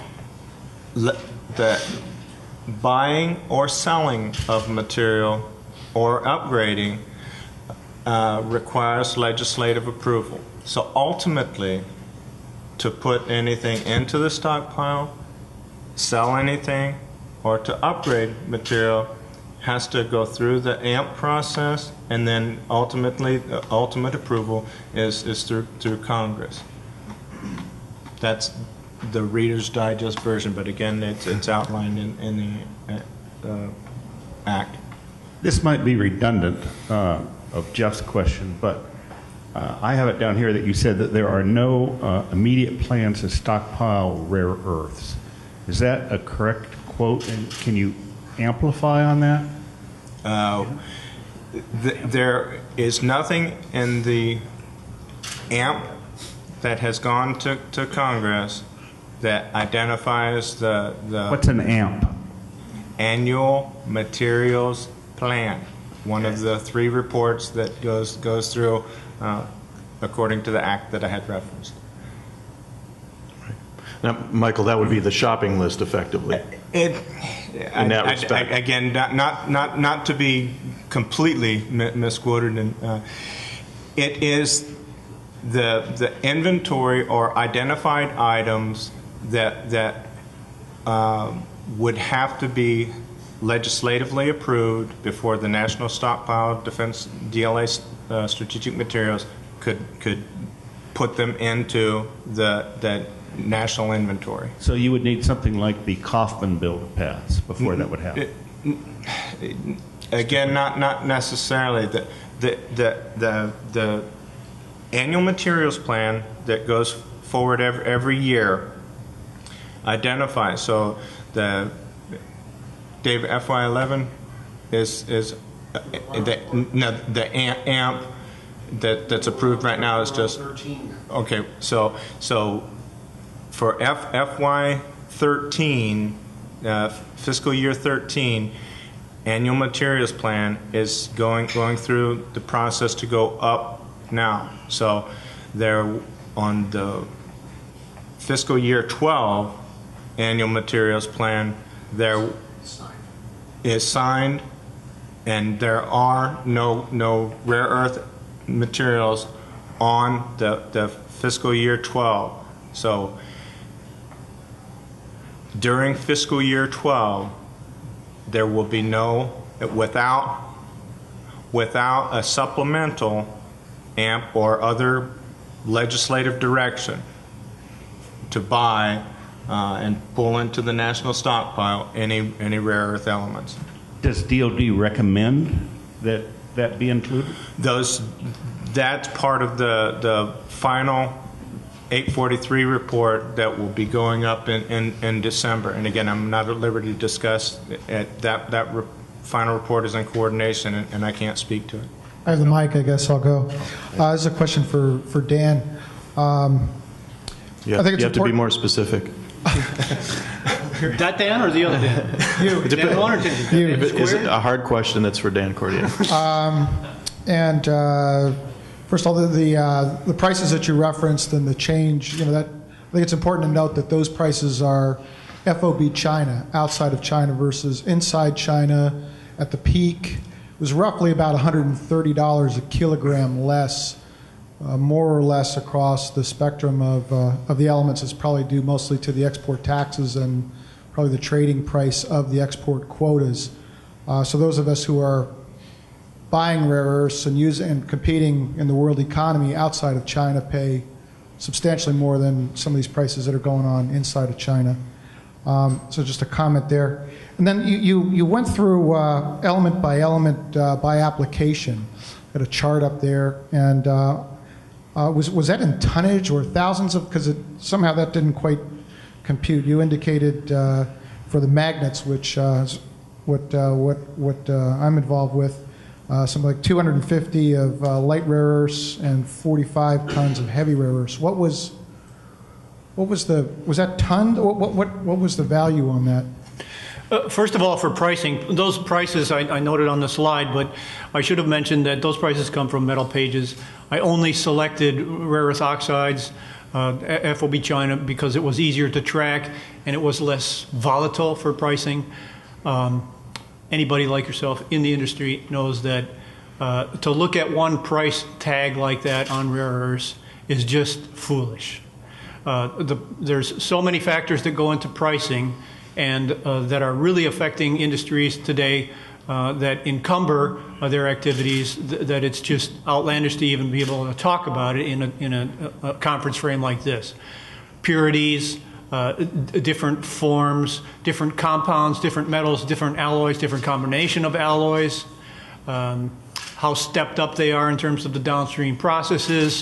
The buying or selling of material or upgrading uh, requires legislative approval. So ultimately, to put anything into the stockpile, sell anything, or to upgrade material has to go through the A M P process, and then ultimately, the ultimate approval is, is through, through Congress. That's the Reader's Digest version, but again, it's, it's outlined in, in the uh, Act. This might be redundant uh, of Jeff's question, but uh, I have it down here that you said that there are no uh, immediate plans to stockpile rare earths. Is that a correct quote, and can you amplify on that? Uh, th there is nothing in the A M P that has gone to, to Congress that identifies the, the What's an A M P? Annual Materials Plan, one of the three reports that goes goes through uh, according to the Act that I had referenced. Now, Michael, that would be the shopping list, effectively. It, in that I, respect. I, again, not, not not not to be completely misquoted, and uh, it is the the inventory or identified items that that uh, would have to be legislatively approved before the National Stockpile Defense D L A uh, strategic materials could could put them into the the national inventory. So you would need something like the Kaufman bill to pass before that would happen. Again, not not necessarily. The the the the, the annual materials plan that goes forward every, every year identifies. So the Dave F Y eleven is is uh, the no, the amp that that's approved right now is just okay. So so for F FY thirteen, uh, fiscal year thirteen, annual materials plan is going going through the process to go up now. So they're on the fiscal year twelve annual materials plan. There is signed, and there are no no rare earth materials on the the fiscal year twelve. So during fiscal year twelve, there will be no without without a supplemental A M P or other legislative direction to buy uh, and pull into the national stockpile any any rare earth elements. Does D O D recommend that that be included? Those that's part of the the final eight forty-three report that will be going up in, in, in December. And again, I'm not at liberty to discuss it. That that re final report is in coordination, and, and I can't speak to it. I have the mic. I guess I'll go. Uh, this is a question for for Dan. Um, Yeah, I think it's you have to be important- more specific. That Dan or the other Dan? You. Dan one or Dan? You. Dan Is it squared? a hard question? That's for Dan Cordier. And uh, first of all, the the, uh, the prices that you referenced and the change, you know, that I think it's important to note that those prices are F O B China, outside of China, versus inside China. At the peak, it was roughly about one hundred thirty dollars a kilogram less, uh, more or less across the spectrum of uh, of the elements. It's probably due mostly to the export taxes and probably the trading price of the export quotas. Uh, so those of us who are buying rare earths and using and competing in the world economy outside of China pay substantially more than some of these prices that are going on inside of China. Um, so just a comment there. And then you, you, you went through uh, element by element uh, by application. Got a chart up there. And uh, uh, was, was that in tonnage or thousands of, because somehow that didn't quite compute. You indicated uh, for the magnets, which uh, is what, uh, what, what uh, I'm involved with, Uh, something like two hundred fifty of uh, light rare earths and forty-five tons of heavy rare earths. What was, what was the, was that ton? What, what, what, what was the value on that? Uh, first of all, for pricing, those prices I, I noted on the slide, but I should have mentioned that those prices come from Metal Pages. I only selected rare earth oxides, uh, F O B China, because it was easier to track and it was less volatile for pricing. Um, Anybody like yourself in the industry knows that uh, to look at one price tag like that on rare earths is just foolish. Uh, the, there's so many factors that go into pricing and uh, that are really affecting industries today uh, that encumber uh, their activities, th that it's just outlandish to even be able to talk about it in a, in a, a conference frame like this. Purities, Uh, different forms, different compounds, different metals, different alloys, different combination of alloys, um, how stepped up they are in terms of the downstream processes.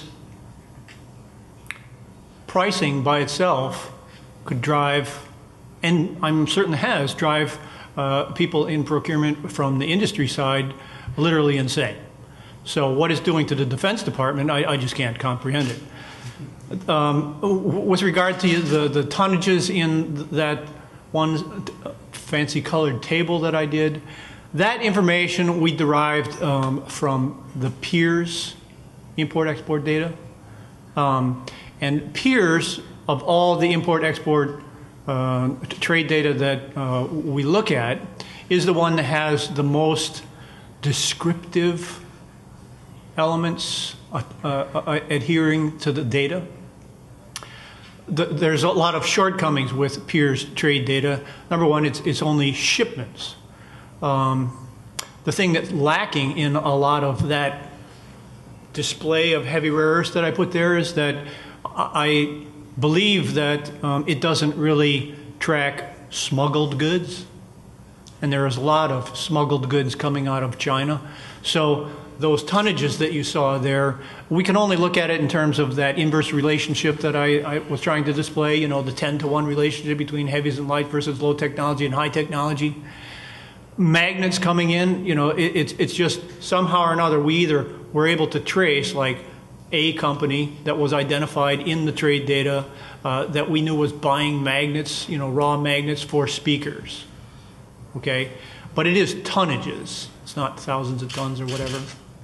Pricing by itself could drive, and I'm certain has, drive uh, people in procurement from the industry side literally insane. So what it's doing to the Defense Department, I, I just can't comprehend it. Um, with regard to the, the tonnages in that one fancy colored table that I did, that information we derived um, from the peers import-export data. Um, and peers, of all the import-export uh, trade data that uh, we look at, is the one that has the most descriptive elements uh, uh, adhering to the data. The, there's a lot of shortcomings with peers trade data. Number one, it's, it's only shipments. um, the thing that's lacking in a lot of that display of heavy rare earths that I put there is that I believe that um, it doesn't really track smuggled goods. And there is a lot of smuggled goods coming out of China. So those tonnages that you saw there, we can only look at it in terms of that inverse relationship that I, I was trying to display, you know, the ten to one relationship between heavies and light versus low technology and high technology. Magnets coming in, you know, it, it's, it's just somehow or another we either were able to trace like a company that was identified in the trade data uh, that we knew was buying magnets, you know, raw magnets for speakers. Okay, but it is tonnages. It's not thousands of tons or whatever.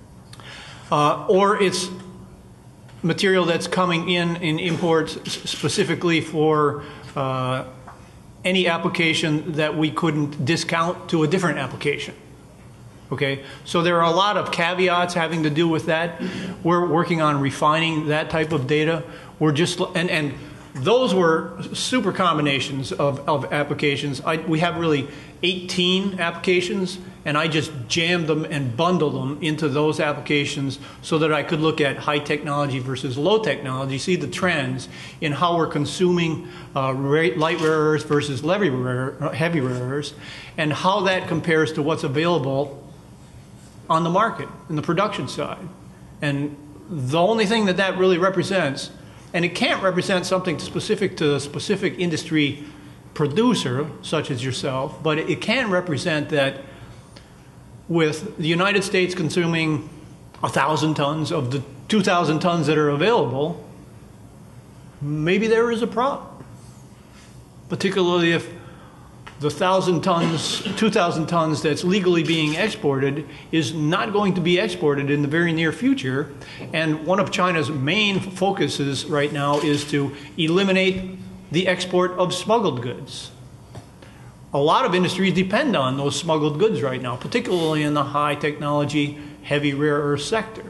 Uh, or it's material that's coming in in imports specifically for uh, any application that we couldn't discount to a different application. Okay, so there are a lot of caveats having to do with that. We're working on refining that type of data. We're just, and, and those were super combinations of, of applications. I, we have really eighteen applications, and I just jammed them and bundled them into those applications so that I could look at high technology versus low technology, see the trends in how we're consuming uh, light rare earths versus heavy rare, heavy rare earths, and how that compares to what's available on the market, in the production side. And the only thing that that really represents, and it can't represent something specific to a specific industry producer, such as yourself, but it can represent that with the United States consuming one thousand tons of the two thousand tons that are available, maybe there is a problem. Particularly if the one thousand tons, two thousand tons that's legally being exported is not going to be exported in the very near future. And one of China's main focuses right now is to eliminate the export of smuggled goods. A lot of industries depend on those smuggled goods right now, particularly in the high technology, heavy rare earth sector.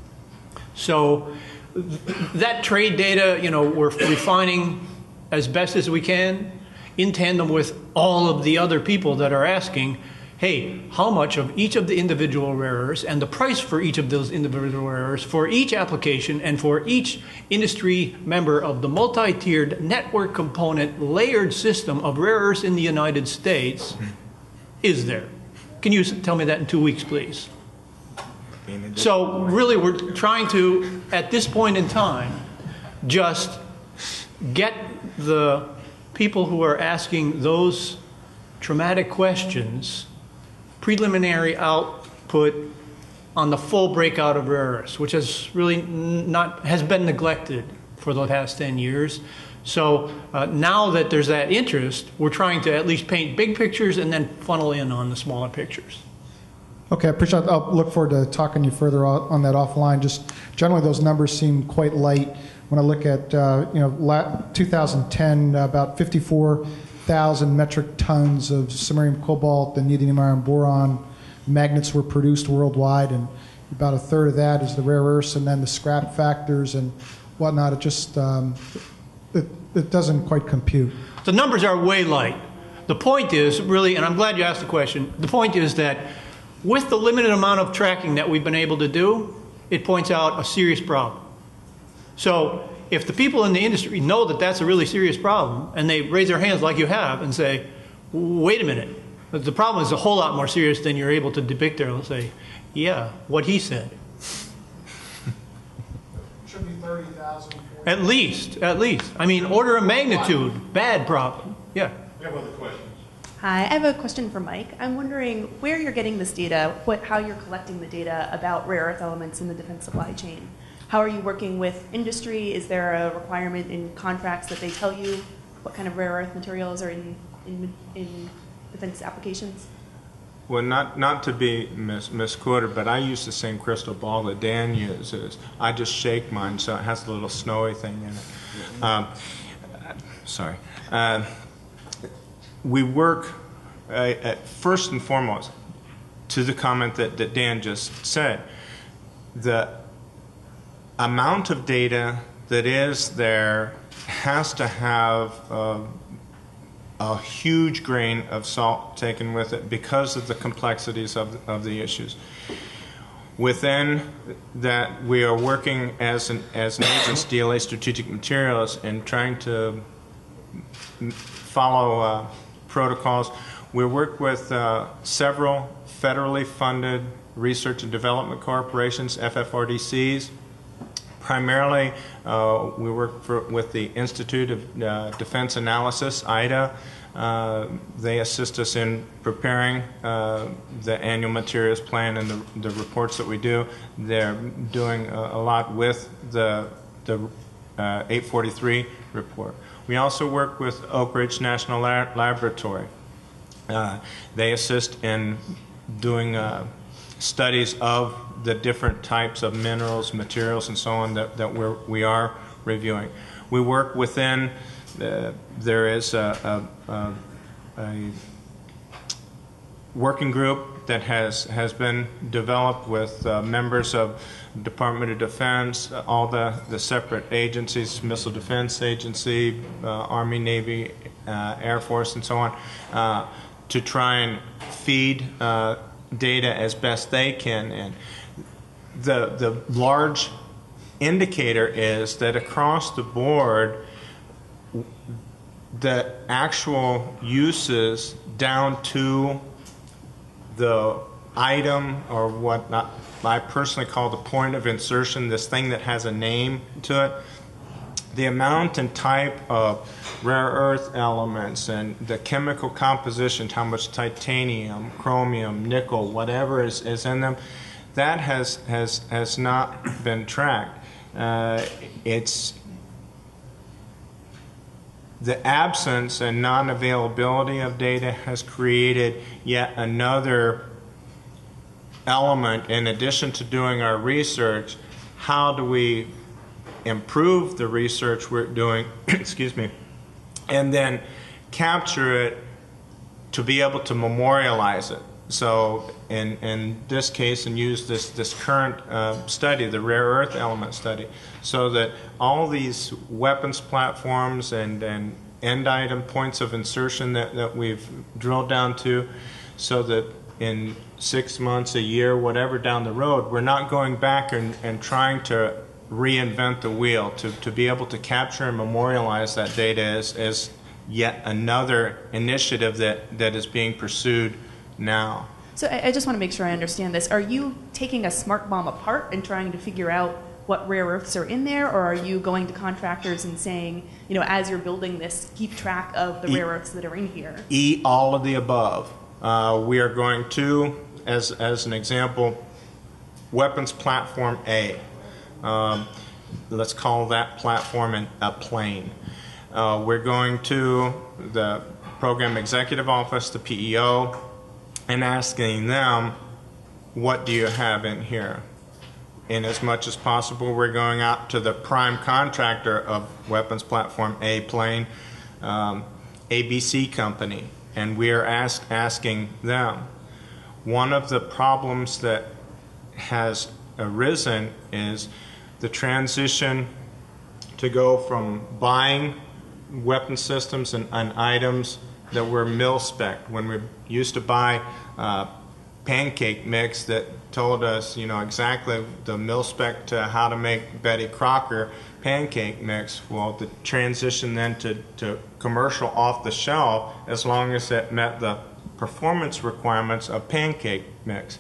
So that trade data, you know, we're refining as best as we can in tandem with all of the other people that are asking, hey, how much of each of the individual rare earths and the price for each of those individual rare earths for each application and for each industry member of the multi-tiered network component layered system of rare earths in the United States is there? Can you tell me that in two weeks, please? So really we're trying to, at this point in time, just get the people who are asking those traumatic questions preliminary output on the full breakout of rare earths, which has really not has been neglected for the past ten years. So uh, now that there's that interest, we're trying to at least paint big pictures and then funnel in on the smaller pictures. Okay, I appreciate. I'll look forward to talking to you further on that offline. Just generally, those numbers seem quite light. When I look at uh, you know two thousand ten, uh, about fifty-four thousand metric tons of samarium cobalt and neodymium iron boron magnets were produced worldwide, and about a third of that is the rare earths, and then the scrap factors and whatnot. It just um, it, it doesn't quite compute. The numbers are way light. The point is really, and I'm glad you asked the question, the point is that with the limited amount of tracking that we've been able to do, it points out a serious problem. So if the people in the industry know that that's a really serious problem, and they raise their hands like you have and say, wait a minute, the problem is a whole lot more serious than you're able to depict there, and say, yeah, what he said. Should be thirty thousand. At least, at least. I mean, order of magnitude, bad problem. Yeah. We have other questions. Hi, I have a question for Mike. I'm wondering where you're getting this data, what, how you're collecting the data about rare earth elements in the defense supply chain. How are you working with industry? Is there a requirement in contracts that they tell you what kind of rare earth materials are in, in, in defense applications? Well, not not to be mis misquoted, but I use the same crystal ball that Dan uses. I just shake mine, so it has a little snowy thing in it. Um, sorry. Uh, we work, uh, at first and foremost, to the comment that, that Dan just said, the amount of data that is there has to have uh, a huge grain of salt taken with it because of the complexities of, of the issues. Within that, we are working as an, as an agency, D L A Strategic Materials, and trying to follow uh, protocols. We work with uh, several federally funded research and development corporations, F F R D Cs. Primarily, uh, we work for, with the Institute of uh, Defense Analysis, I D A. Uh, they assist us in preparing uh, the annual materials plan and the, the reports that we do. They're doing a, a lot with the, the uh, eight forty-three report. We also work with Oak Ridge National La Laboratory. Uh, they assist in doing uh, studies of the different types of minerals, materials, and so on that, that we're, we are reviewing. We work within, uh, there is a, a, a, a working group that has, has been developed with uh, members of Department of Defense, all the, the separate agencies, Missile Defense Agency, uh, Army, Navy, uh, Air Force, and so on, uh, to try and feed uh, data as best they can. And the, the large indicator is that across the board, the actual uses down to the item, or what not, I personally call the point of insertion, this thing that has a name to it, the amount and type of rare earth elements and the chemical composition, how much titanium, chromium, nickel, whatever is, is in them, that has, has, has not been tracked. Uh, it's the absence and non-availability of data has created yet another element. In addition to doing our research, how do we improve the research we're doing, excuse me, and then capture it to be able to memorialize it. So in, in this case, and use this, this current uh, study, the rare earth element study, so that all these weapons platforms and, and end item points of insertion that, that we've drilled down to, so that in six months, a year, whatever down the road, we're not going back and, and trying to reinvent the wheel. To, to be able to capture and memorialize that data as, as yet another initiative that, that is being pursued now. So I, I just want to make sure I understand this. Are you taking a smart bomb apart and trying to figure out what rare earths are in there, or are you going to contractors and saying, you know, as you're building this, keep track of the e, rare earths that are in here? E, all of the above. Uh, we are going to, as, as an example, weapons platform A. Um, let's call that platform an, a plane. Uh, we're going to the program executive office, the P E O, and asking them, what do you have in here? In as much as possible, we're going out to the prime contractor of weapons platform A plane, um, A B C company, and we are ask, asking them. One of the problems that has arisen is the transition to go from buying weapon systems and, and items that were mil-spec. When we used to buy uh, pancake mix that told us, you know, exactly the mil-spec to how to make Betty Crocker pancake mix, well, the transition then to, to commercial off the shelf, as long as it met the performance requirements of pancake mix.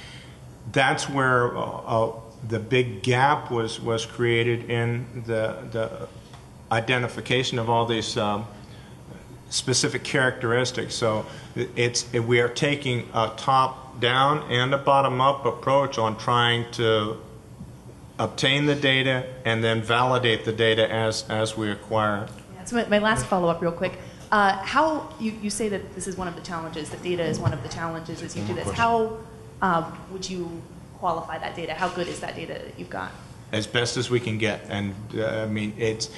That's where uh, uh, the big gap was, was created in the, the identification of all these um, specific characteristics. So it's, we are taking a top-down and a bottom-up approach on trying to obtain the data and then validate the data as, as we acquire it. Yeah, so my, my last follow-up real quick. Uh, how, you, you say that this is one of the challenges, that data is one of the challenges as you do this. How um, would you qualify that data? How good is that data that you've got? As best as we can get. And uh, I mean, it's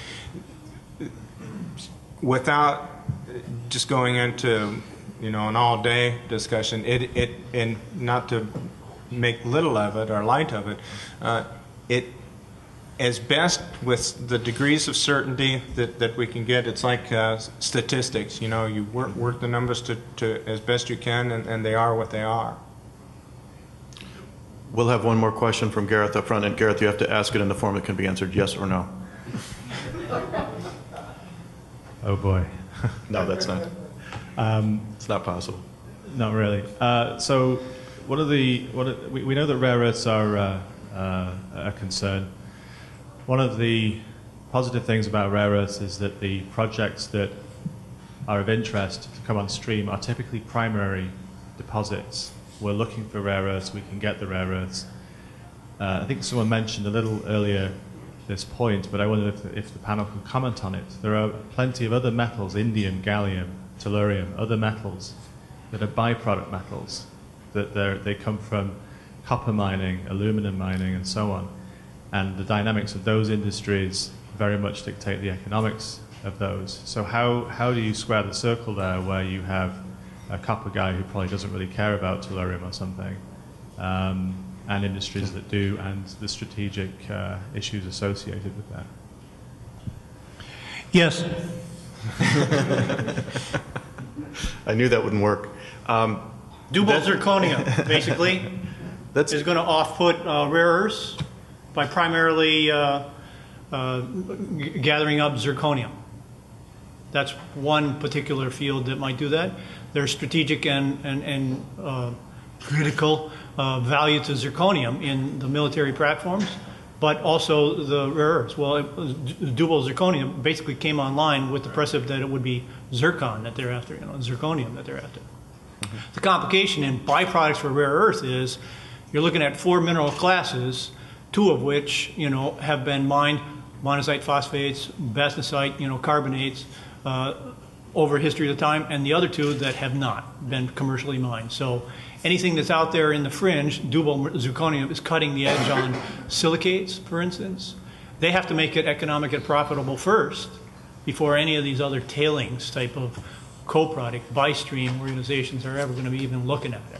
without just going into, you know, an all-day discussion, it, it, and not to make little of it or light of it, uh, it as best with the degrees of certainty that, that we can get. It's like uh, statistics. You know, you work, work the numbers to, to as best you can, and, and they are what they are. We'll have one more question from Gareth up front. And Gareth, you have to ask it in the form that can be answered yes or no. Oh boy. No, that's not. Um, it's not possible. Not really. Uh, so, what are the? What are, we, we know that rare earths are uh, uh, a concern. One of the positive things about rare earths is that the projects that are of interest to come on stream are typically primary deposits. We're looking for rare earths. We can get the rare earths. Uh, I think someone mentioned a little earlier this point, but I wonder if, if the panel could comment on it. There are plenty of other metals, indium, gallium, tellurium, other metals that are byproduct metals, that they come from copper mining, aluminum mining, and so on. And the dynamics of those industries very much dictate the economics of those. So how, how do you square the circle there where you have a copper guy who probably doesn't really care about tellurium or something, um, and industries that do, and the strategic uh, issues associated with that? Yes. I knew that wouldn't work. Um, Dubal zirconium, basically, that's is going to off-put uh, rare earths by primarily uh, uh, g- gathering up zirconium. That's one particular field that might do that. There's strategic and, and, and uh, critical uh, value to zirconium in the military platforms, but also the rare earths. Well, it, Dubal zirconium basically came online with the precedent that it would be zircon that they're after, you know, zirconium that they're after. Mm-hmm. The complication in byproducts for rare earth is you're looking at four mineral classes, two of which, you know, have been mined, monazite phosphates, bastnasite, you know, carbonates, uh, over history of the time, and the other two that have not been commercially mined. So anything that's out there in the fringe, Dubal zirconium is cutting the edge on silicates, for instance. They have to make it economic and profitable first before any of these other tailings type of co-product, by-stream organizations are ever going to be even looking at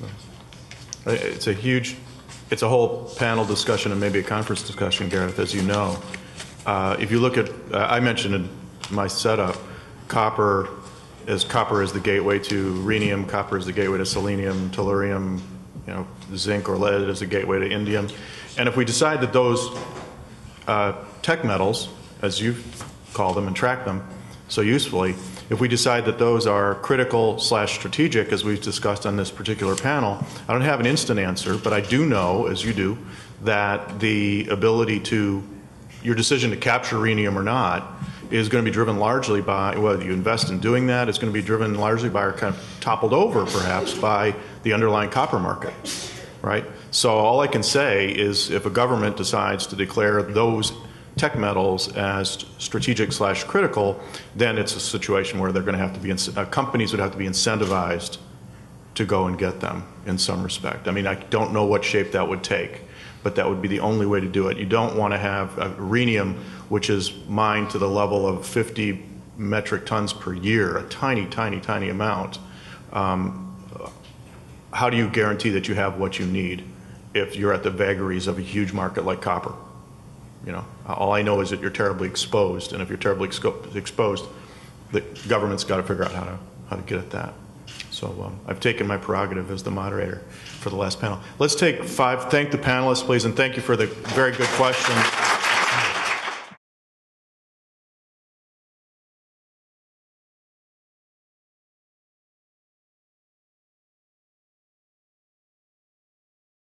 it. It's a huge, it's a whole panel discussion and maybe a conference discussion, Gareth, as you know. Uh, if you look at, uh, I mentioned in my setup, copper is copper is the gateway to rhenium, copper is the gateway to selenium, tellurium, you know, zinc or lead is the gateway to indium. And if we decide that those uh, tech metals, as you call them and track them so usefully, if we decide that those are critical slash strategic, as we've discussed on this particular panel, I don't have an instant answer, but I do know, as you do, that the ability to, your decision to capture rhenium or not, is going to be driven largely by whether you invest in doing that. It's going to be driven largely by, or kind of toppled over perhaps, by the underlying copper market, right? So all I can say is if a government decides to declare those tech metals as strategic slash critical, then it's a situation where they're going to have to be, uh, companies would have to be incentivized to go and get them in some respect. I mean, I don't know what shape that would take, but that would be the only way to do it. You don't want to have a rhenium, which is mined to the level of fifty metric tons per year, a tiny, tiny, tiny amount. Um, how do you guarantee that you have what you need if you're at the vagaries of a huge market like copper? You know, all I know is that you're terribly exposed, and if you're terribly expo- exposed, the government's got to figure out how to how to get at that. So um, I've taken my prerogative as the moderator for the last panel. Let's take five. Thank the panelists, please, and thank you for the very good questions.